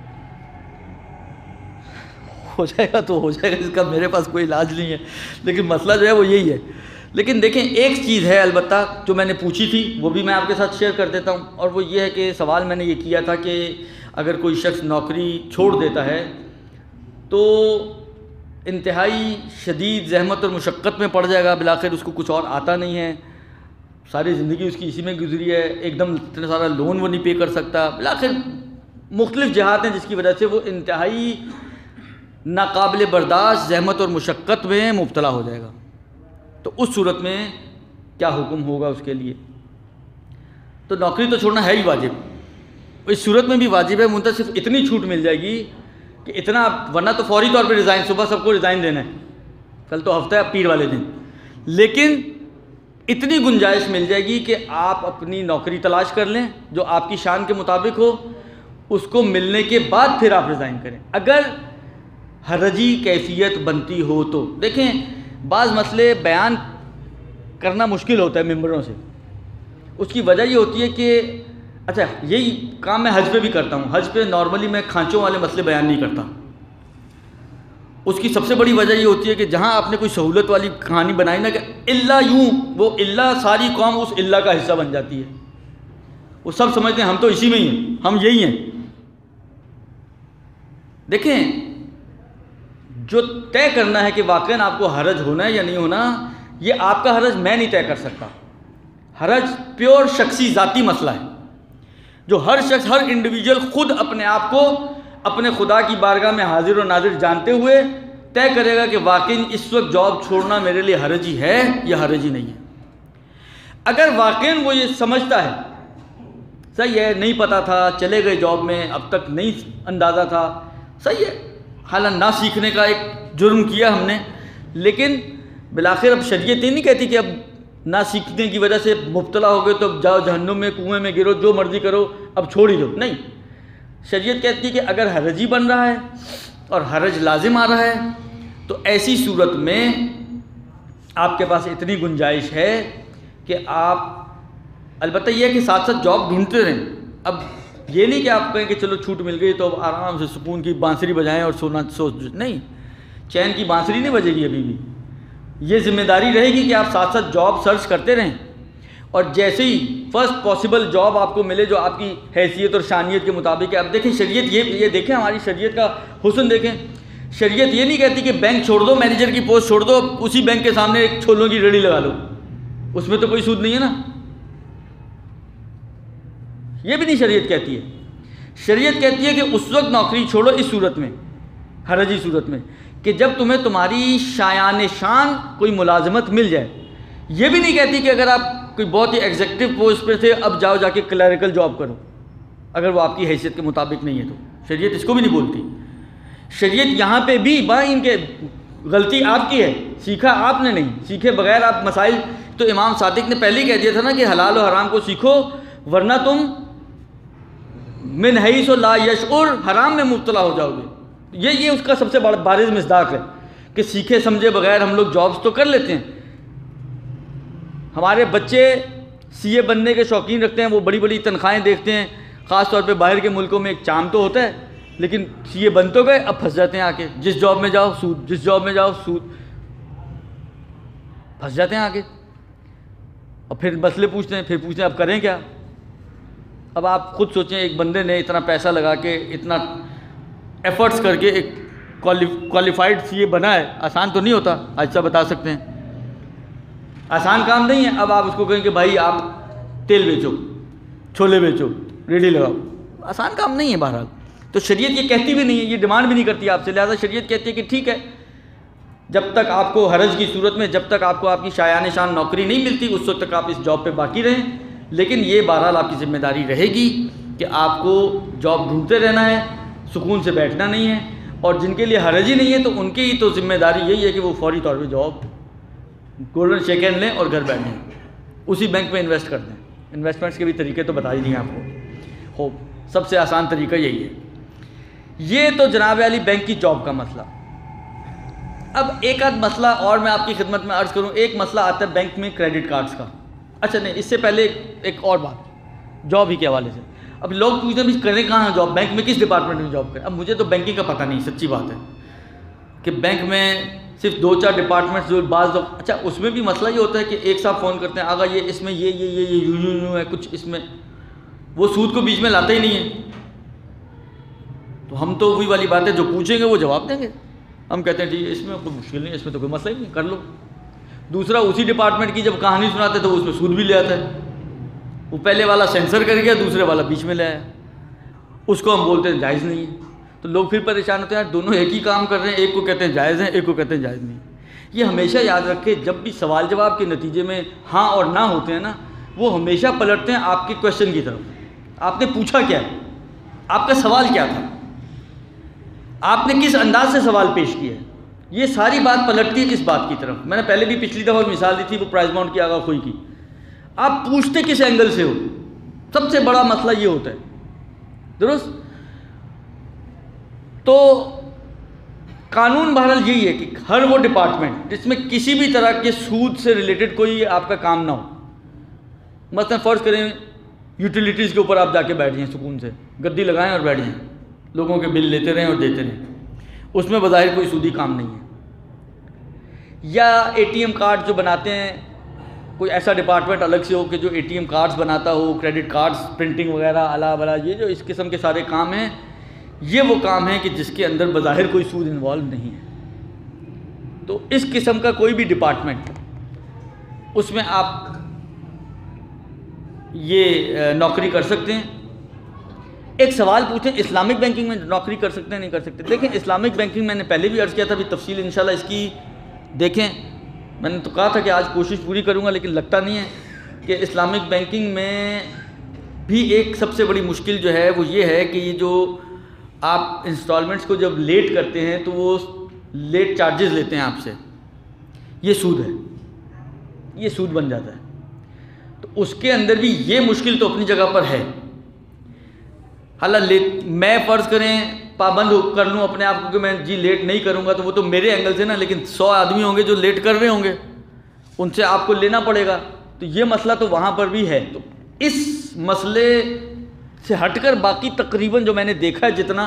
ہو جائے گا تو ہو جائے گا، اس کا میرے پاس کوئی علاج نہیں ہے، لیکن مسئلہ جو ہے وہ یہی ہے۔ لیکن دیکھیں ایک چیز ہے البتہ جو میں نے پوچھی تھی وہ بھی میں آپ کے ساتھ شیئر کر دیتا ہوں، اور وہ یہ ہے کہ سوال میں نے یہ کیا تھا کہ اگر کوئی شخص نوکری چھوڑ دیتا ہے تو انتہائی شدید زحمت اور مشقت میں پڑ جائے گا، بالآخر اس کو کچھ اور آتا نہیں ہے، ساری زندگی اس کی اسی میں گزری ہے، ایک دم اتنا سارا لون وہ نہیں پے کر سکتا، بالآخر مختلف جہات ہیں جس کی وجہ سے وہ انتہائی ناقابل برداشت زحمت اور مشقت میں مبتلا ہو جائے گا، تو اس صورت میں کیا حکم ہوگا اس کے لیے؟ تو نوکری تو چھوڑنا ہے ہی واجب، اس صورت میں بھی واجب ہے، منتصف اتنی چھوٹ مل جائے گی کہ اتنا، ورنہ تو فوری طور پہ ریزائن، صبح سب کو ریزائن دینا ہے، کل تو ہفتہ ہے پیر والے دن، لیکن اتنی گنجائش مل جائے گی کہ آپ اپنی نوکری تلاش کر لیں جو آپ کی شان کے مطابق ہو، اس کو ملنے کے بعد پھر آپ ریزائن کریں۔ اگر حرجی کیفیت بنتی ہو تو دیکھیں، بعض مسئلے بیان کرنا مشکل ہوتا ہے ممبروں سے، اس کی وجہ یہ ہوتی ہے کہ اچھا یہی کام میں حج پہ بھی کرتا ہوں، حج پہ نارملی میں کھانچوں والے مسئلے بیان نہیں کرتا، اس کی سب سے بڑی وجہ یہ ہوتی ہے کہ جہاں آپ نے کوئی سہولت والی کہانی بنائی نا کہ اللہ یوں، وہ اللہ ساری قوم اس اللہ کا حصہ بن جاتی ہے، وہ سب سمجھتے ہیں ہم تو اسی میں ہی ہیں، ہم یہی ہیں۔ دیکھیں، جو طے کرنا ہے کہ واقعاً آپ کو حرج ہونا ہے یا نہیں ہونا، یہ آپ کا حرج میں نہیں طے کر سکتا، حرج پیور شخصی ذاتی مسئلہ ہے، جو ہر شخص، ہر انڈیویجول خود اپنے آپ کو اپنے خدا کی بارگاہ میں حاضر و ناظر جانتے ہوئے طے کرے گا کہ واقعی اس وقت جاب چھوڑنا میرے لیے حرجی ہے یا حرجی نہیں ہے۔ اگر واقعی وہ یہ سمجھتا ہے صحیح ہے، نہیں پتہ تھا، چلے گئے جاب میں، اب تک نہیں اندازہ تھا، صحیح ہے، حالانکہ نہ سیکھنے کا ایک جرم کیا ہم نے، لیکن بالآخر اب شریعت یہ نہیں کہتی کہ اب نہ سیکھنے کی وجہ سے مبتلا ہو گئے تو اب جاؤ جہنم میں، کنویں میں گرو، جو مرضی کرو، اب چھوڑ ہی دو، نہیں، شریعت کہتی ہے کہ اگر حرجی بن رہا ہے اور حرج لازم آ رہا ہے تو ایسی صورت میں آپ کے پاس اتنی گنجائش ہے کہ آپ، البتہ یہ ہے کہ ساتھ ساتھ جاب ڈھونڈتے رہیں، اب یہ نہیں کہ آپ کہیں کہ چلو چھوٹ مل گئی تو اب آرام سے سکون کی بانسری بجائیں اور سونا سو، نہیں، چین کی بانسری نہیں بجے گی ابھی بھی، یہ ذمہ داری رہے گی کہ آپ ساتھ ساتھ جاب سرچ کرتے رہیں، اور جیسے ہی فرسٹ پاسبل جاب آپ کو ملے جو آپ کی حیثیت اور شانیت کے مطابق ہے۔ اب دیکھیں شریعت یہ یہ دیکھیں، ہماری شریعت کا حسن دیکھیں، شریعت یہ نہیں کہتی کہ بینک چھوڑ دو، مینیجر کی پوسٹ چھوڑ دو، اسی بینک کے سامنے ایک چھولوں کی ریڑھی لگا لو، اس میں تو کوئی سود نہیں ہے نا، یہ بھی نہیں شریعت کہتی ہے۔ شریعت کہتی ہے کہ اس وقت نوکری چھوڑو اس صورت میں، حرجی صورت میں، کہ جب تمہیں تمہاری شایان شان کوئی ملازمت مل جائے۔ یہ بھی نہیں کہتی کہ اگر آپ کوئی بہت ہی ایگزیکٹو پوسٹ پہ تھے اب جاؤ جا کے کلیریکل جاب کرو، اگر وہ آپ کی حیثیت کے مطابق نہیں ہے تو شریعت اس کو بھی نہیں بولتی۔ شریعت یہاں پہ بھی بھائی ان کے غلطی آپ کی ہے، سیکھا آپ نے نہیں، سیکھے بغیر آپ مسائل، تو امام صادق نے پہلے ہی کہہ دیا تھا نا کہ حلال و حرام کو سیکھو ورنہ تم من حیث لا یشعر حرام میں مبتلا ہو جاؤ گے۔ یہ یہ اس کا سب سے بڑا بارز مصداق ہے کہ سیکھے سمجھے بغیر ہم لوگ جابز تو کر لیتے ہیں۔ ہمارے بچے سی اے بننے کے شوقین رکھتے ہیں، وہ بڑی بڑی تنخواہیں دیکھتے ہیں، خاص طور پہ باہر کے ملکوں میں ایک چام تو ہوتا ہے، لیکن سی اے بن تو گئے، اب پھنس جاتے ہیں آ کے، جس جاب میں جاؤ سود، جس جاب میں جاؤ سود، پھنس جاتے ہیں آ کے، اور پھر مسئلے پوچھتے ہیں، پھر پوچھتے ہیں اب کریں کیا۔ اب آپ خود سوچیں، ایک بندے نے اتنا پیسہ لگا کے، اتنا ایفرٹس کر کے ایک کوالیفائڈ سی اے بنا ہے، آسان تو نہیں ہوتا، آج سا بتا سکتے ہیں، آسان کام نہیں ہے۔ اب آپ اس کو کہیں کہ بھائی آپ تیل بیچو، چھولے بیچو، ریڑھی لگاؤ، آسان کام نہیں ہے بہرحال۔ تو شریعت یہ کہتی بھی نہیں ہے، یہ ڈیمانڈ بھی نہیں کرتی آپ سے، لہٰذا شریعت کہتی ہے کہ ٹھیک ہے، جب تک آپ کو حرج کی صورت میں، جب تک آپ کو آپ کی شایان شان نوکری نہیں ملتی، اس وقت تک آپ اس جاب پہ باقی رہیں، لیکن یہ بہرحال آپ کی ذمہ داری رہے گی کہ آپ کو جاب ڈھونڈتے رہنا ہے، سکون سے بیٹھنا نہیں ہے، اور جن کے لیے حرج ہی نہیں ہے تو ان کی تو ذمہ داری یہی ہے کہ وہ فوری طور پہ جاب گولڈن شیک ہینڈ لیں اور گھر بیٹھیں، اسی بینک میں انویسٹ کر دیں۔ انویسٹمنٹس کے بھی طریقے تو بتا ہی دیے آپ کو، ہو سب سے آسان طریقہ یہی ہے۔ یہ تو جناب علی بینک کی جاب کا مسئلہ۔ اب ایک آدھ مسئلہ اور میں آپ کی خدمت میں عرض کروں، ایک مسئلہ آتا ہے بینک میں کریڈٹ کارڈز کا۔ اچھا نہیں، اس سے پہلے ایک اور بات جاب ہی کے حوالے سے، اب لوگ پوچھتے ہیں بھی کریں کہاں ہیں جاب، بینک میں کس ڈپارٹمنٹ میں جاب کریں۔ اب مجھے تو بینکنگ کا پتہ نہیں، سچی بات ہے کہ بینک میں صرف دو چار ڈپارٹمنٹس جو بعض، اچھا اس میں بھی مسئلہ یہ ہوتا ہے کہ ایک صاحب فون کرتے ہیں، آگا یہ اس میں یہ یہ یہ یوں یوں یوں ہے کچھ، اس میں وہ سود کو بیچ میں لاتا ہی نہیں ہے، تو ہم تو وہی والی بات ہے جو پوچھیں گے وہ جواب دیں گے، ہم کہتے ہیں ٹھیک ہے اس میں کوئی مشکل نہیں، اس میں تو کوئی مسئلہ ہی نہیں، کر لو۔ دوسرا اسی ڈپارٹمنٹ کی جب کہانی سناتے ہیں تو اس میں سود بھی لے آتا ہے، وہ پہلے والا سینسر کر گیا، دوسرے والا بیچ میں لے آیا، اس کو ہم بولتے ہیں جائز نہیں ہے۔ تو لوگ پھر پریشان ہوتے ہیں یار دونوں ایک ہی کام کر رہے ہیں، ایک کو کہتے ہیں جائز ہیں، ایک کو کہتے ہیں جائز نہیں۔ یہ ہمیشہ یاد رکھے، جب بھی سوال جواب کے نتیجے میں ہاں اور نہ ہوتے ہیں نا، وہ ہمیشہ پلٹتے ہیں آپ کے کویشچن کی طرف۔ آپ نے پوچھا کیا، آپ کا سوال کیا تھا، آپ نے کس انداز سے سوال پیش کیا ہے، یہ ساری بات پلٹتی ہے اس بات کی طرف۔ میں نے پہلے بھی پچھلی دفعہ مثال دی تھی وہ پرائز باؤنڈ کی آغا خوئی کی، آپ پوچھتے کس اینگل سے ہو، سب سے بڑا مسئلہ یہ ہوتا ہے، درست؟ تو قانون بہرحال یہی ہے کہ ہر وہ ڈپارٹمنٹ جس میں کسی بھی طرح کے سود سے ریلیٹڈ کوئی آپ کا کام نہ ہو، مثلا فرض کریں یوٹیلیٹیز کے اوپر آپ جا کے بیٹھ جائیں، سکون سے گدی لگائیں اور بیٹھ جائیں، لوگوں کے بل لیتے رہیں اور دیتے رہیں، اس میں بظاہر کوئی سودی کام نہیں ہے۔ یا اے ٹی ایم کارڈ جو بناتے ہیں، کوئی ایسا ڈپارٹمنٹ الگ سے ہو کہ جو اے ٹی ایم کارڈز بناتا ہو، کریڈٹ کارڈز پرنٹنگ وغیرہ الا بلا، یہ جو اس قسم کے سارے کام ہیں، یہ وہ کام ہیں کہ جس کے اندر بظاہر کوئی سود انوالو نہیں ہے۔ تو اس قسم کا کوئی بھی ڈپارٹمنٹ، اس میں آپ یہ نوکری کر سکتے ہیں۔ ایک سوال پوچھیں، اسلامک بینکنگ میں نوکری کر سکتے ہیں نہیں کر سکتے؟ دیکھیں اسلامک بینکنگ میں نے پہلے بھی عرض کیا تھا، ابھی تفصیل انشاءاللہ اس کی دیکھیں، میں نے تو کہا تھا کہ آج کوشش پوری کروں گا، لیکن لگتا نہیں ہے کہ اسلامک بینکنگ میں بھی ایک سب سے بڑی مشکل جو ہے وہ یہ ہے کہ یہ جو آپ انسٹالمنٹس کو جب لیٹ کرتے ہیں تو وہ لیٹ چارجز لیتے ہیں آپ سے، یہ سود ہے، یہ سود بن جاتا ہے۔ تو اس کے اندر بھی یہ مشکل تو اپنی جگہ پر ہے۔ حالانکہ میں فرض کریں پابند کر لوں اپنے آپ کو کہ میں جی لیٹ نہیں کروں گا، تو وہ تو میرے اینگل سے نا، لیکن سو آدمی ہوں گے جو لیٹ کر رہے ہوں گے، ان سے آپ کو لینا پڑے گا، تو یہ مسئلہ تو وہاں پر بھی ہے۔ تو اس مسئلے سے ہٹ کر باقی تقریباً جو میں نے دیکھا ہے جتنا،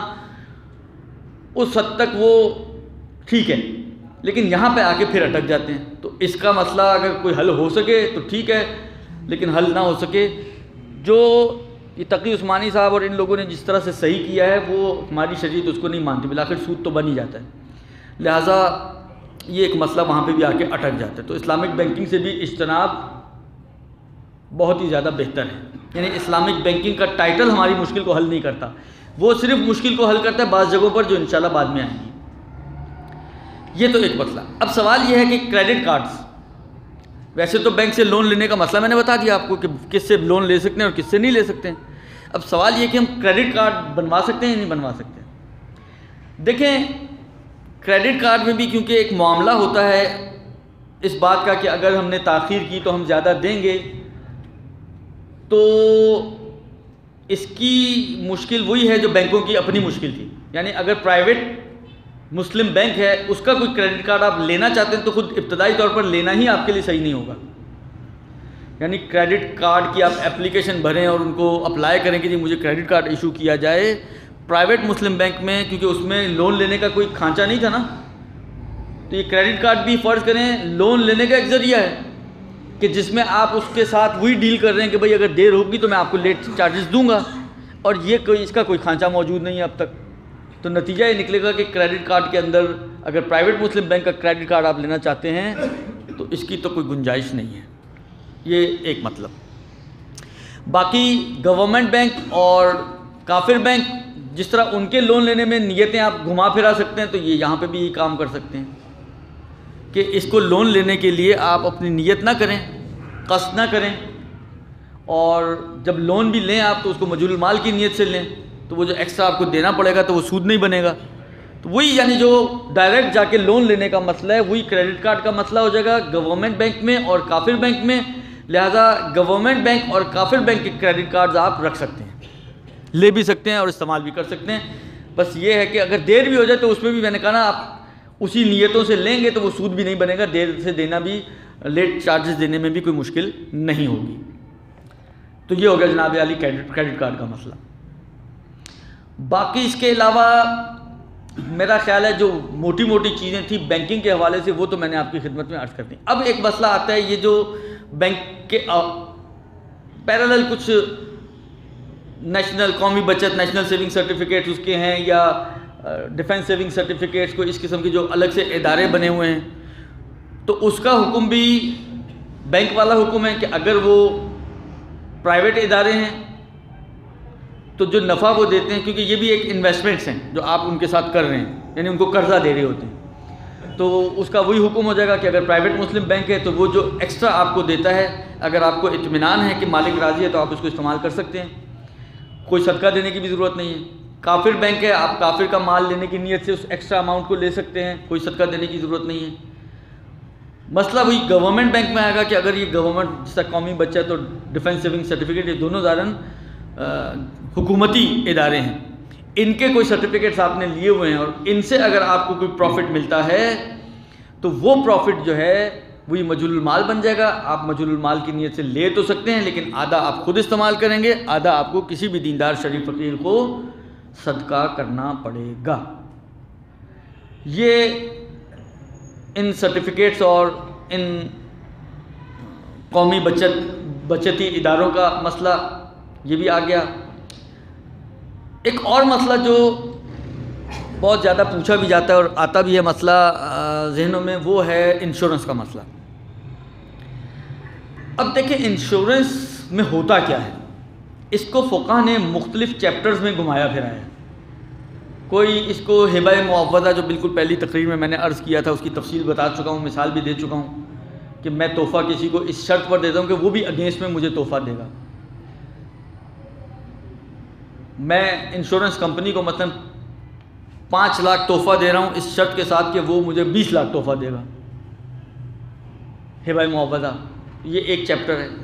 اس حد تک وہ ٹھیک ہے، لیکن یہاں پہ آ کے پھر اٹک جاتے ہیں۔ تو اس کا مسئلہ اگر کوئی حل ہو سکے تو ٹھیک ہے، لیکن حل نہ ہو سکے، جو یہ تقی عثمانی صاحب اور ان لوگوں نے جس طرح سے صحیح کیا ہے وہ ہماری شریعت اس کو نہیں مانتی، بالآخر سود تو بن ہی جاتا ہے، لہٰذا یہ ایک مسئلہ وہاں پہ بھی آ کے اٹک جاتا ہے۔ تو اسلامک بینکنگ سے بھی اجتناب بہت ہی زیادہ بہتر ہے، یعنی اسلامک بینکنگ کا ٹائٹل ہماری مشکل کو حل نہیں کرتا، وہ صرف مشکل کو حل کرتا ہے بعض جگہوں پر جو انشاءاللہ بعد میں آئیں گی۔ یہ تو ایک مسئلہ۔ اب سوال یہ ہے کہ کریڈٹ کارڈز، ویسے تو بینک سے لون لینے کا مسئلہ میں نے بتا دیا آپ کو کہ کس سے لون لے سکتے ہیں اور کس سے نہیں لے سکتے ہیں۔ اب سوال یہ کہ ہم کریڈٹ کارڈ بنوا سکتے ہیں یا نہیں بنوا سکتے ہیں؟ دیکھیں کریڈٹ کارڈ میں بھی کیونکہ ایک معاملہ ہوتا ہے اس بات کا کہ اگر ہم نے تاخیر کی تو ہم زیادہ دیں گے، تو اس کی مشکل وہی ہے جو بینکوں کی اپنی مشکل تھی، یعنی اگر پرائیویٹ مسلم بینک ہے، اس کا کوئی کریڈٹ کارڈ آپ لینا چاہتے ہیں تو خود ابتدائی طور پر لینا ہی آپ کے لیے صحیح نہیں ہوگا، یعنی کریڈٹ کارڈ کی آپ اپلیکیشن بھریں اور ان کو اپلائی کریں کہ جی مجھے کریڈٹ کارڈ ایشو کیا جائے پرائیویٹ مسلم بینک میں، کیونکہ اس میں لون لینے کا کوئی کھانچا نہیں تھا نا، تو یہ کریڈٹ کارڈ بھی فرض کریں لون لینے کا ایک ذریعہ ہے کہ جس میں آپ اس کے ساتھ وہی ڈیل کر رہے ہیں کہ بھائی اگر دیر ہوگی تو میں آپ کو لیٹ چارجز دوں گا، اور یہ کوئی اس کا کوئی کھانچا موجود نہیں ہے اب تک۔ تو نتیجہ یہ نکلے گا کہ کریڈٹ کارڈ کے اندر اگر پرائیویٹ مسلم بینک کا کریڈٹ کارڈ آپ لینا چاہتے ہیں تو اس کی تو کوئی گنجائش نہیں ہے، یہ ایک مطلب۔ باقی گورنمنٹ بینک اور کافر بینک جس طرح ان کے لون لینے میں نیتیں آپ گھما پھرا سکتے ہیں، تو یہ یہاں پہ بھی یہی کام کر سکتے ہیں کہ اس کو لون لینے کے لیے آپ اپنی نیت نہ کریں، قصد نہ کریں، اور جب لون بھی لیں آپ تو اس کو مجھول المال کی نیت سے لیں، تو وہ جو ایکسٹرا آپ کو دینا پڑے گا تو وہ سود نہیں بنے گا۔ تو وہی یعنی جو ڈائریکٹ جا کے لون لینے کا مسئلہ ہے وہی کریڈٹ کارڈ کا مسئلہ ہو جائے گا گورنمنٹ بینک میں اور کافر بینک میں، لہذا گورنمنٹ بینک اور کافر بینک کے کریڈٹ کارڈز آپ رکھ سکتے ہیں، لے بھی سکتے ہیں اور استعمال بھی کر سکتے ہیں۔ بس یہ ہے کہ اگر دیر بھی ہو جائے تو اس میں بھی میں نے کہا نا آپ اسی نیتوں سے لیں گے تو وہ سود بھی نہیں بنے گا، دیر سے دینا بھی، لیٹ چارجز دینے میں بھی کوئی مشکل نہیں ہوگی۔ تو یہ ہو گیا جناب عالی کریڈٹ کارڈ کا مسئلہ۔ باقی اس کے علاوہ میرا خیال ہے جو موٹی موٹی چیزیں تھیں بینکنگ کے حوالے سے وہ تو میں نے آپ کی خدمت میں عرض کر دی۔ اب ایک مسئلہ آتا ہے یہ جو بینک کے پیرالل کچھ نیشنل قومی بچت نیشنل سیونگ سرٹیفکیٹس اس کے ہیں، یا ڈیفنس سیونگ سرٹیفکیٹس کو اس قسم کے جو الگ سے ادارے بنے ہوئے ہیں، تو اس کا حکم بھی بینک والا حکم ہے کہ اگر وہ پرائیویٹ ادارے ہیں تو جو نفع وہ دیتے ہیں، کیونکہ یہ بھی ایک انویسٹمنٹس ہیں جو آپ ان کے ساتھ کر رہے ہیں، یعنی ان کو قرضہ دے رہے ہوتے ہیں، تو اس کا وہی حکم ہو جائے گا کہ اگر پرائیویٹ مسلم بینک ہے تو وہ جو ایکسٹرا آپ کو دیتا ہے، اگر آپ کو اطمینان ہے کہ مالک راضی ہے تو آپ اس کو استعمال کر سکتے ہیں، کوئی صدقہ دینے کی بھی ضرورت نہیں ہے۔ کافر بینک ہے، آپ کافر کا مال لینے کی نیت سے اس ایکسٹرا اماؤنٹ کو لے سکتے ہیں، کوئی صدقہ دینے کی ضرورت نہیں ہے۔ مسئلہ وہی گورنمنٹ بینک میں آئے گا کہ اگر یہ گورنمنٹ جس کا قومی بچہ ہے تو ڈیفنس سیونگ سرٹیفکیٹ، یہ دونوں ظاہراً حکومتی ادارے ہیں، ان کے کوئی سرٹیفکیٹس آپ نے لیے ہوئے ہیں اور ان سے اگر آپ کو کوئی پروفٹ ملتا ہے تو وہ پروفٹ جو ہے وہی مجہول المال بن جائے گا۔ آپ مجہول المال کی نیت سے لے تو سکتے ہیں، لیکن آدھا آپ خود استعمال کریں گے، آدھا آپ کو کسی بھی دیندار شریف فقیر کو صدقہ کرنا پڑے گا۔ یہ ان سرٹیفکیٹس اور ان قومی بچت بچتی اداروں کا مسئلہ یہ بھی آ گیا۔ ایک اور مسئلہ جو بہت زیادہ پوچھا بھی جاتا ہے اور آتا بھی ہے مسئلہ ذہنوں میں، وہ ہے انشورنس کا مسئلہ۔ اب دیکھیں انشورنس میں ہوتا کیا ہے، اس کو فقہ نے مختلف چیپٹرز میں گھمایا پھرایا ہے۔ کوئی اس کو ہبہ معوضہ، جو بالکل پہلی تقریر میں میں نے عرض کیا تھا، اس کی تفصیل بتا چکا ہوں، مثال بھی دے چکا ہوں کہ میں تحفہ کسی کو اس شرط پر دیتا ہوں کہ وہ بھی اگینسٹ میں مجھے تحفہ دے گا۔ میں انشورنس کمپنی کو مثلا پانچ لاکھ تحفہ دے رہا ہوں اس شرط کے ساتھ کہ وہ مجھے بیس لاکھ تحفہ دے گا، ہبہ معوضہ، یہ ایک چیپٹر ہے۔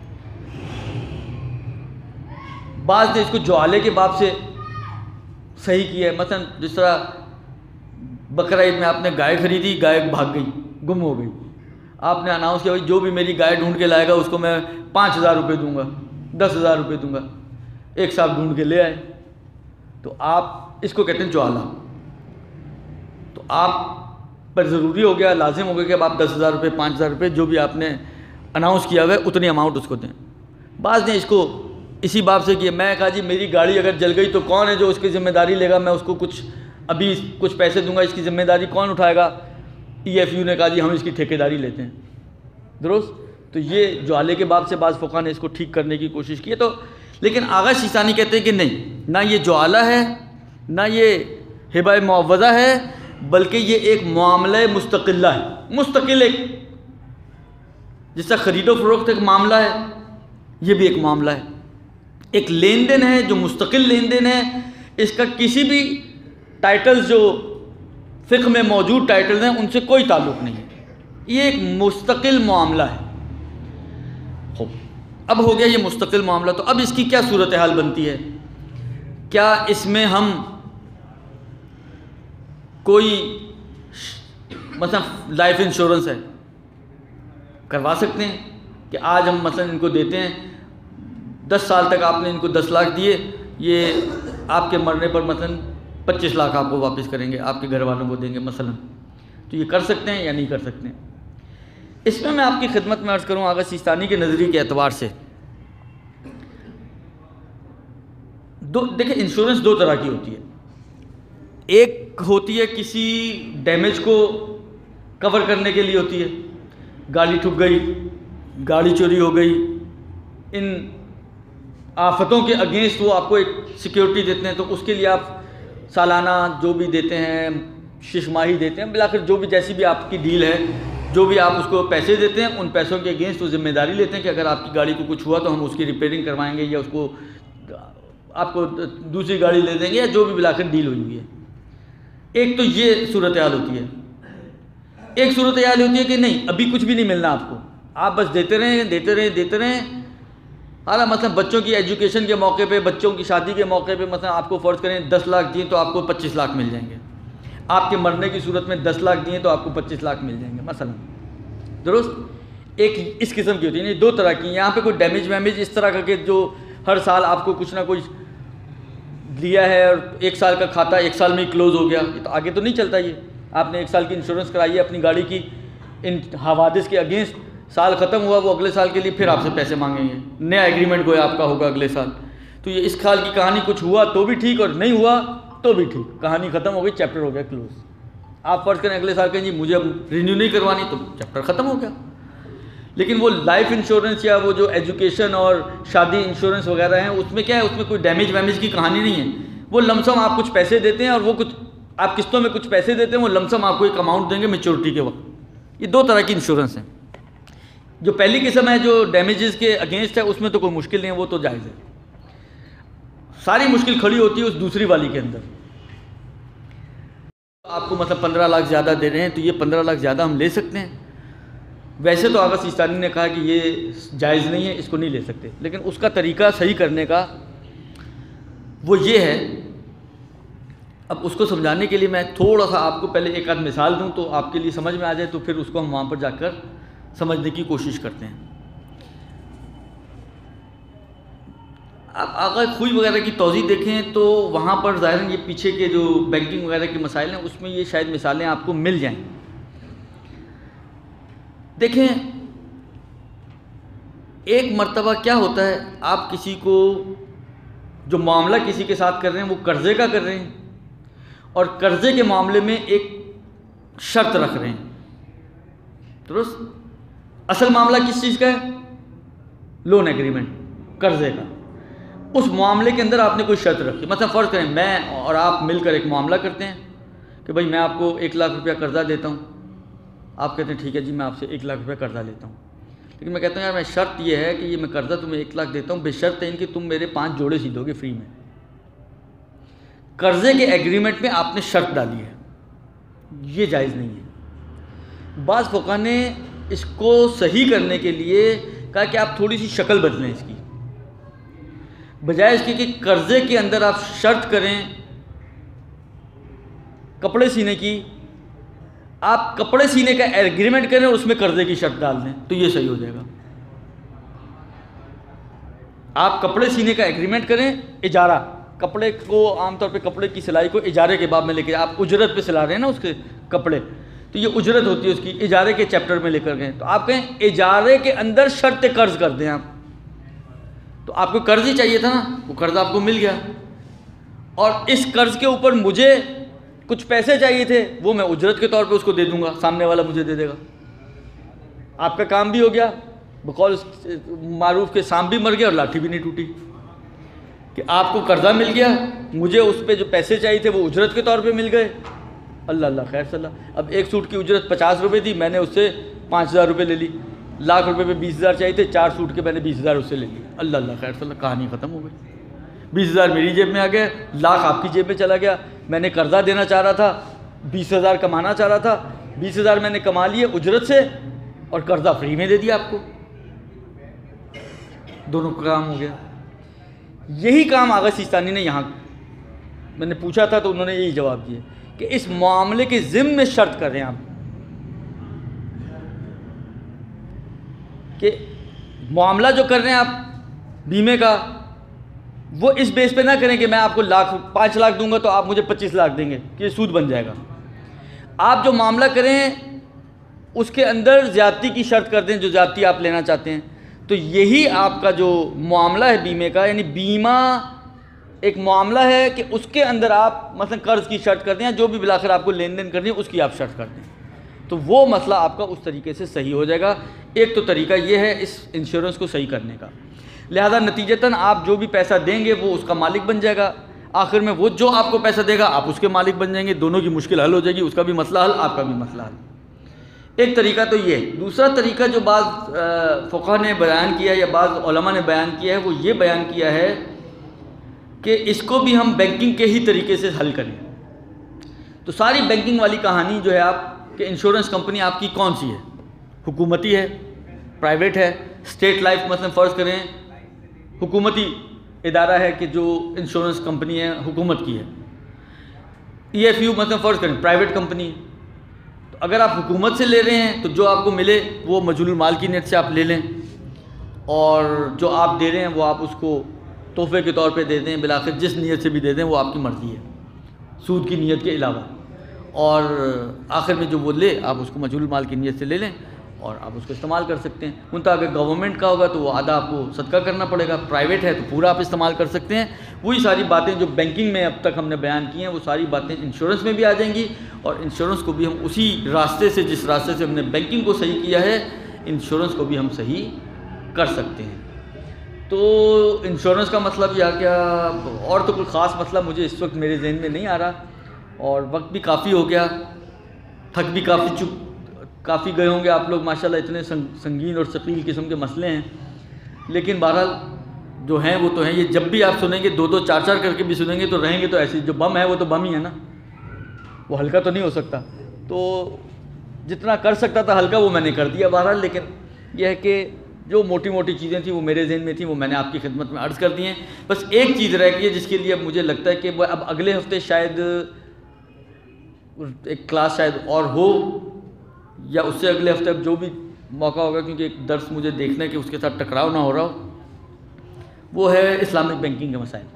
بعض نے اس کو جوالے کے باب سے صحیح کیا ہے، مثلا جس طرح بقرہ عید میں آپ نے گائے خریدی، گائے بھاگ گئی، گم ہو گئی، آپ نے اناؤنس کیا بھائی جو بھی میری گائے ڈھونڈ کے لائے گا اس کو میں پانچ ہزار روپے دوں گا، دس ہزار روپے دوں گا، ایک صاحب ڈھونڈ کے لے آئے، تو آپ اس کو کہتے ہیں جوالا۔ تو آپ پر ضروری ہو گیا، لازم ہو گیا کہ اب آپ دس ہزار روپے، پانچ ہزار روپے جو بھی آپ نے اناؤنس کیا ہوا ہے اتنی اماؤنٹ اس کو دیں۔ بعض نے اس کو اسی باب سے کیا، میں کہا جی میری گاڑی اگر جل گئی تو کون ہے جو اس کی ذمہ داری لے گا، میں اس کو کچھ ابھی کچھ پیسے دوں گا، اس کی ذمہ داری کون اٹھائے گا؟ ای ایف یو نے کہا جی ہم اس کی ٹھیکیداری لیتے ہیں، درست؟ تو یہ جوالے کے باب سے بعض فقہ نے اس کو ٹھیک کرنے کی کوشش کی ہے، تو لیکن آغا شیطانی کہتے ہیں کہ نہیں، نہ یہ جوالہ ہے نہ یہ ہبہ معوضہ ہے، بلکہ یہ ایک معاملہ مستقلہ ہے، مستقل ایک، جس سے خرید و فروخت ایک معاملہ ہے، یہ بھی ایک معاملہ ہے، ایک لین دین ہے جو مستقل لین دین ہے، اس کا کسی بھی ٹائٹلز جو فقہ میں موجود ٹائٹلز ہیں ان سے کوئی تعلق نہیں ہے، یہ ایک مستقل معاملہ ہے۔ خوب، اب ہو گیا یہ مستقل معاملہ، تو اب اس کی کیا صورتحال بنتی ہے؟ کیا اس میں ہم کوئی مثلا لائف انشورنس ہے کروا سکتے ہیں کہ آج ہم مثلا ان کو دیتے ہیں، دس سال تک آپ نے ان کو دس لاکھ دیے، یہ آپ کے مرنے پر مثلا پچیس لاکھ آپ کو واپس کریں گے، آپ کے گھر والوں کو دیں گے مثلا، تو یہ کر سکتے ہیں یا نہیں کر سکتے ہیں؟ اس میں میں آپ کی خدمت میں عرض کروں آغا سیستانی کے نظریے کے اعتبار سے، دو دیکھیں انشورنس دو طرح کی ہوتی ہے، ایک ہوتی ہے کسی ڈیمیج کو کور کرنے کے لیے ہوتی ہے، گاڑی ٹھک گئی، گاڑی چوری ہو گئی، ان آفتوں کے اگینسٹ وہ آپ کو ایک سیکیورٹی دیتے ہیں، تو اس کے لیے آپ سالانہ جو بھی دیتے ہیں، شش ماہی دیتے ہیں، بلاخر جو بھی جیسی بھی آپ کی ڈیل ہے، جو بھی آپ اس کو پیسے دیتے ہیں ان پیسوں کے اگینسٹ وہ ذمہ داری لیتے ہیں کہ اگر آپ کی گاڑی کو کچھ ہوا تو ہم اس کی ریپیئرنگ کروائیں گے یا اس کو آپ کو دوسری گاڑی دے دیں گے یا جو بھی بلاخر ڈیل ہوئی ہوئی ہے۔ ایک تو یہ صورتحال ہوتی ہے، ایک صورتحال ہوتی ہے کہ نہیں ابھی کچھ بھی نہیں ملنا آپ کو، آپ بس دیتے رہیں دیتے رہیں دیتے رہیں اعلیٰ مثلا بچوں کی ایجوکیشن کے موقع پہ، بچوں کی شادی کے موقع پہ مثلا آپ کو فرض کریں دس لاکھ دیے تو آپ کو پچیس لاکھ مل جائیں گے، آپ کے مرنے کی صورت میں دس لاکھ دیے تو آپ کو پچیس لاکھ مل جائیں گے مثلا، درست؟ ایک اس قسم کی ہوتی ہے، دو طرح کی، یہاں پہ کوئی ڈیمیج ویمیج اس طرح کا کہ جو ہر سال آپ کو کچھ نہ کچھ لیا ہے اور ایک سال کا کھاتا ایک سال میں ہی کلوز ہو گیا، یہ تو آگے تو نہیں چلتا، یہ آپ نے ایک سال کی انشورنس کرائی ہے اپنی گاڑی کی، ان حوادث کے اگینسٹ، سال ختم ہوا وہ اگلے سال کے لیے پھر آپ سے پیسے مانگیں گے، نیا ایگریمنٹ کوئی آپ کا ہوگا اگلے سال، تو یہ اس سال کی کہانی کچھ ہوا تو بھی ٹھیک اور نہیں ہوا تو بھی ٹھیک، کہانی ختم ہو گئی، چیپٹر ہو گیا کلوز۔ آپ فرض کریں اگلے سال کہیں جی مجھے اب رینیو نہیں کروانی تو چیپٹر ختم ہو گیا۔ لیکن وہ لائف انشورنس یا وہ جو ایجوکیشن اور شادی انشورنس وغیرہ ہیں اس میں کیا ہے، اس میں کوئی ڈیمیج ویمیج کی کہانی نہیں ہے. وہ لمسم آپ کچھ پیسے دیتے ہیں اور وہ کچھ آپ قسطوں میں کچھ پیسے دیتے ہیں، وہ لمسم آپ کو ایک اماؤنٹ دیں گے میچورٹی کے وقت. یہ دو طرح کی انشورنس ہیں. جو پہلی قسم ہے جو ڈیمیجز کے اگینسٹ ہے اس میں تو کوئی مشکل نہیں ہے، وہ تو جائز ہے. ساری مشکل کھڑی ہوتی ہے اس دوسری والی کے اندر. آپ کو مطلب پندرہ لاکھ زیادہ دے رہے ہیں تو یہ پندرہ لاکھ زیادہ ہم لے سکتے ہیں. ویسے تو آغا سیستانی نے کہا کہ یہ جائز نہیں ہے، اس کو نہیں لے سکتے، لیکن اس کا طریقہ صحیح کرنے کا وہ یہ ہے. اب اس کو سمجھانے کے لیے میں تھوڑا سا آپ کو پہلے ایک آدھ مثال دوں تو آپ کے لیے سمجھ میں آ جائے، تو پھر اس کو ہم وہاں پر جا کر سمجھنے کی کوشش کرتے ہیں. آپ آغا خوئی وغیرہ کی توضیح دیکھیں تو وہاں پر ظاہراً یہ پیچھے کے جو بینکنگ وغیرہ کے مسائل ہیں اس میں یہ شاید مثالیں آپ کو مل جائیں. دیکھیں ایک مرتبہ کیا ہوتا ہے، آپ کسی کو جو معاملہ کسی کے ساتھ کر رہے ہیں وہ قرضے کا کر رہے ہیں اور قرضے کے معاملے میں ایک شرط رکھ رہے ہیں. درست؟ اصل معاملہ کس چیز کا ہے؟ لون ایگریمنٹ، قرضے کا. اس معاملے کے اندر آپ نے کوئی شرط رکھی. مثلا فرض کریں میں اور آپ مل کر ایک معاملہ کرتے ہیں کہ بھائی میں آپ کو ایک لاکھ روپیہ قرضہ دیتا ہوں. آپ کہتے ہیں ٹھیک ہے جی میں آپ سے ایک لاکھ روپیہ قرضہ لیتا ہوں، لیکن میں کہتا ہوں یار میں شرط یہ ہے کہ یہ میں قرضہ تمہیں ایک لاکھ دیتا ہوں بے شرط ہے ان کہ تم میرے پانچ جوڑے سی دو گے فری میں. قرضے کے ایگریمنٹ میں آپ نے شرط ڈالی ہے، یہ جائز نہیں ہے. بعض فقہا نے اس کو صحیح کرنے کے لیے کہا کہ آپ تھوڑی سی شکل بدلیں اس کی. بجائے اس کے کہ قرضے کے اندر آپ شرط کریں کپڑے سینے کی، آپ کپڑے سینے کا ایگریمنٹ کریں اور اس میں قرضے کی شرط ڈال دیں تو یہ صحیح ہو جائے گا. آپ کپڑے سینے کا ایگریمنٹ کریں، اجارہ، کپڑے کو عام طور پہ کپڑے کی سلائی کو اجارے کے باب میں لے کے آپ اجرت پہ سلا رہے ہیں نا اس کے کپڑے، تو یہ اجرت ہوتی ہے اس کی، اجارے کے چیپٹر میں لے کر گئے تو آپ کہیں اجارے کے اندر شرط قرض کر دیں. آپ تو آپ کو قرض ہی چاہیے تھا نا، وہ قرض آپ کو مل گیا اور اس قرض کے اوپر مجھے کچھ پیسے چاہیے تھے وہ میں اجرت کے طور پہ اس کو دے دوں گا، سامنے والا مجھے دے دے گا. آپ کا کام بھی ہو گیا، بقول معروف کے سانپ بھی مر گیا اور لاٹھی بھی نہیں ٹوٹی، کہ آپ کو قرضہ مل گیا، مجھے اس پہ جو پیسے چاہیے تھے وہ اجرت کے طور پہ مل گئے. اللہ اللہ خیر صلی اللہ. اب ایک سوٹ کی اجرت پچاس روپے تھی، میں نے اس سے پانچ ہزار روپے لے لی. لاکھ روپے پہ بیس ہزار چاہیے تھے، چار سوٹ کے میں نے بیس ہزار اس سے لے لی. اللہ اللہ خیر صلی اللہ. کہانی ختم ہو گئی. بیس ہزار میری جیب میں آ گیا، لاکھ آپ کی جیب میں چلا گیا. میں نے قرضہ دینا چاہ رہا تھا، بیس ہزار کمانا چاہ رہا تھا، بیس ہزار میں نے کما لیے اجرت سے اور قرضہ فری میں دے دیا آپ کو. دونوں کا کام ہو گیا. یہی کام آغا سیستانی نے یہاں، میں نے پوچھا تھا تو انہوں نے یہی جواب دیا کہ اس معاملے کے ضمن میں شرط کر رہے ہیں آپ کہ معاملہ جو کر رہے ہیں آپ بیمے کا وہ اس بیس پہ نہ کریں کہ میں آپ کو لاکھ پانچ لاکھ دوں گا تو آپ مجھے پچیس لاکھ دیں گے کہ یہ سود بن جائے گا. آپ جو معاملہ کریں اس کے اندر زیادتی کی شرط کر دیں جو زیادتی آپ لینا چاہتے ہیں. تو یہی آپ کا جو معاملہ ہے بیمے کا، یعنی بیمہ ایک معاملہ ہے کہ اس کے اندر آپ مثلا قرض کی شرط کر دیں، جو بھی بالآخر آپ کو لین دین کرنی ہے اس کی آپ شرط کر دیں تو وہ مسئلہ آپ کا اس طریقے سے صحیح ہو جائے گا. ایک تو طریقہ یہ ہے اس انشورنس کو صحیح کرنے کا. لہذا نتیجتاً آپ جو بھی پیسہ دیں گے وہ اس کا مالک بن جائے گا. آخر میں وہ جو آپ کو پیسہ دے گا آپ اس کے مالک بن جائیں گے. دونوں کی مشکل حل ہو جائے گی، اس کا بھی مسئلہ حل، آپ کا بھی مسئلہ حل. ایک طریقہ تو یہ ہے. دوسرا طریقہ جو بعض فقہ نے بیان کیا ہے یا بعض علماء نے بیان کیا ہے وہ یہ بیان کیا ہے کہ اس کو بھی ہم بینکنگ کے ہی طریقے سے حل کریں. تو ساری بینکنگ والی کہانی جو ہے آپ کہ انشورنس کمپنی آپ کی کون سی ہے، حکومتی ہے، پرائیویٹ ہے. اسٹیٹ لائف مثلا فرض کریں حکومتی ادارہ ہے کہ جو انشورنس کمپنی ہے حکومت کی ہے. ای ایف یو مثلا فرض کریں پرائیویٹ کمپنی ہے. تو اگر آپ حکومت سے لے رہے ہیں تو جو آپ کو ملے وہ مجہول المال کی نیت سے آپ لے لیں اور جو آپ دے رہے ہیں وہ آپ اس کو تحفے کے طور پہ دے دیں. بالآخر جس نیت سے بھی دے دیں وہ آپ کی مرضی ہے سود کی نیت کے علاوہ. اور آخر میں جو وہ لے آپ اس کو مجہول المال کی نیت سے لے لیں اور آپ اس کو استعمال کر سکتے ہیں. منتہا اگر گورنمنٹ کا ہوگا تو وہ آدھا آپ کو صدقہ کرنا پڑے گا. پرائیویٹ ہے تو پورا آپ استعمال کر سکتے ہیں. وہی ساری باتیں جو بینکنگ میں اب تک ہم نے بیان کی ہیں وہ ساری باتیں انشورنس میں بھی آ جائیں گی اور انشورنس کو بھی ہم اسی راستے سے جس راستے سے ہم نے بینکنگ کو صحیح کیا ہے انشورنس کو بھی ہم صحیح کر سکتے ہیں۔ تو انشورنس کا مطلب یا کیا اور تو کوئی خاص مسئلہ مجھے اس وقت میرے ذہن میں نہیں آ رہا، اور وقت بھی کافی ہو گیا، تھک بھی کافی چک کافی گئے ہوں گے آپ لوگ ماشاءاللہ، اتنے سنگین اور ثقیل قسم کے مسئلے ہیں، لیکن بہرحال جو ہیں وہ تو ہیں۔ یہ جب بھی آپ سنیں گے دو دو چار چار کر کے بھی سنیں گے تو رہیں گے تو ایسی، جو بم ہے وہ تو بم ہی ہے نا، وہ ہلکا تو نہیں ہو سکتا۔ تو جتنا کر سکتا تھا ہلکا وہ میں نے کر دیا بہرحال، لیکن یہ ہے کہ جو موٹی موٹی چیزیں تھیں وہ میرے ذہن میں تھیں، وہ میں نے آپ کی خدمت میں عرض کر دی ہیں۔ بس ایک چیز رہ گئی ہے جس کے لیے اب مجھے لگتا ہے کہ وہ اب اگلے ہفتے شاید ایک کلاس شاید اور ہو، یا اس سے اگلے ہفتے اب جو بھی موقع ہوگا، کیونکہ ایک درس مجھے دیکھنا ہے کہ اس کے ساتھ ٹکراؤ نہ ہو رہا ہو، وہ ہے اسلامک بینکنگ کے مسائل،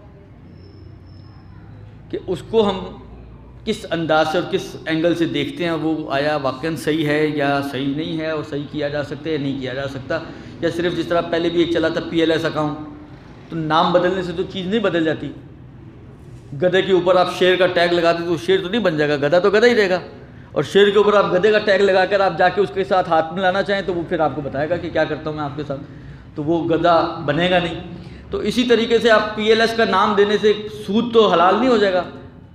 کہ اس کو ہم کس انداز سے اور کس اینگل سے دیکھتے ہیں، وہ آیا واقعاً صحیح ہے یا صحیح نہیں ہے، اور صحیح کیا جا سکتا ہے یا نہیں کیا جا سکتا، یا صرف جس طرح پہلے بھی ایک چلا تھا پی ایل ایس اکاؤنٹ، تو نام بدلنے سے تو چیز نہیں بدل جاتی۔ گدھے کے اوپر آپ شیر کا ٹیگ لگا دیں تو شیر تو نہیں بن جائے گا، گدھا تو گدھا ہی رہے گا، اور شیر کے اوپر آپ گدھے کا ٹیگ لگا کر آپ جا کے اس کے ساتھ ہاتھ ملانا چاہیں تو وہ پھر آپ کو بتائے گا کہ کیا کرتا ہوں میں آپ کے ساتھ، تو وہ گدھا بنے گا نہیں۔ تو اسی طریقے سے آپ پی ایل ایس کا نام دینے سے سود تو حلال نہیں ہو جائے گا۔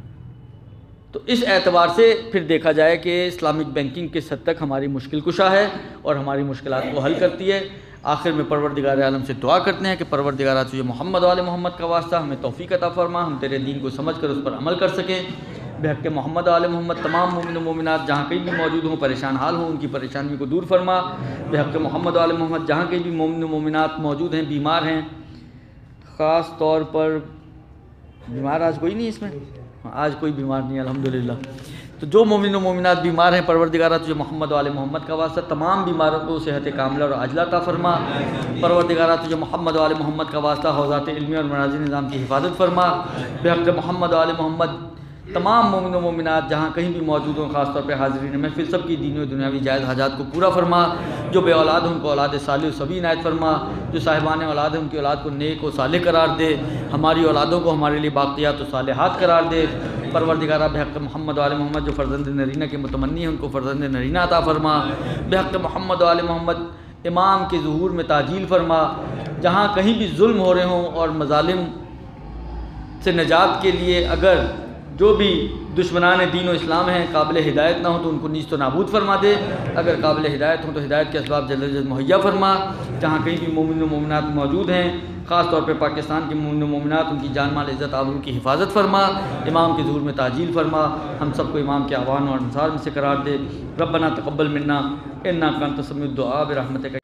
تو اس اعتبار سے پھر دیکھا جائے کہ اسلامک بینکنگ کس حد تک ہماری مشکل کشا ہے اور ہماری مشکلات کو حل کرتی ہے۔ آخر میں پروردگار عالم سے دعا کرتے ہیں کہ پروردگار تجھے محمد و آل محمد کا واسطہ ہمیں توفیق عطا فرما، ہم تیرے دین کو سمجھ کر اس پر عمل کر سکیں۔ بحق محمد و آل محمد تمام مومن و مومنات جہاں کہیں بھی موجود ہوں، پریشان حال ہوں، ان کی پریشانی کو دور فرما۔ بحق محمد و آل محمد جہاں کہیں بھی مومن و مومنات موجود ہیں، بیمار ہیں، خاص طور پر بیمار آج کوئی نہیں اس میں، آج کوئی بیمار نہیں الحمدللہ، تو جو مومن و مومنات بیمار ہیں پروردگارہ تجھے محمد و آل محمد کا واسطہ تمام بیماروں کو صحت کاملہ اور عاجلہ عطا فرما۔ پروردگارہ تجھے محمد و آل محمد کا واسطہ حوزات علمی اور مراجع نظام کی حفاظت فرما۔ بحق محمد و آل محمد تمام مومن و مومنات جہاں کہیں بھی موجود ہوں، خاص طور پہ حاضرین محفل، سب کی دینی و دنیاوی جائز حاجات کو پورا فرما۔ جو بے اولاد ہیں ان کو اولاد صالح و سبھی عنایت فرما۔ جو صاحبان اولاد ہیں ان کی اولاد کو نیک و صالح قرار دے، ہماری اولادوں کو ہمارے لیے باقیات و صالحات قرار دے۔ پروردگارہ بحق محمد و آل محمد جو فرزند نرینہ کے متمنی ہیں ان کو فرزند نرینہ عطا فرما۔ بحق محمد و آل محمد امام کے ظہور میں تعجیل فرما۔ جہاں کہیں بھی ظلم ہو رہے ہوں اور مظالم سے نجات کے لیے اگر جو بھی دشمنان دین و اسلام ہیں قابل ہدایت نہ ہوں تو ان کو نیست و نابود فرما دے، اگر قابل ہدایت ہوں تو ہدایت کے اسباب جلد از جلد مہیا فرما۔ جہاں کہیں بھی مومن و مومنات موجود ہیں، خاص طور پہ پاکستان کے مومن و مومنات، ان کی جان مال عزت آبرو کی حفاظت فرما۔ امام کے ظہور میں تعجیل فرما، ہم سب کو امام کے اعوان اور انصار میں سے قرار دے۔ ربنا تقبل منا انک انت السمیع الدعاء برحمتک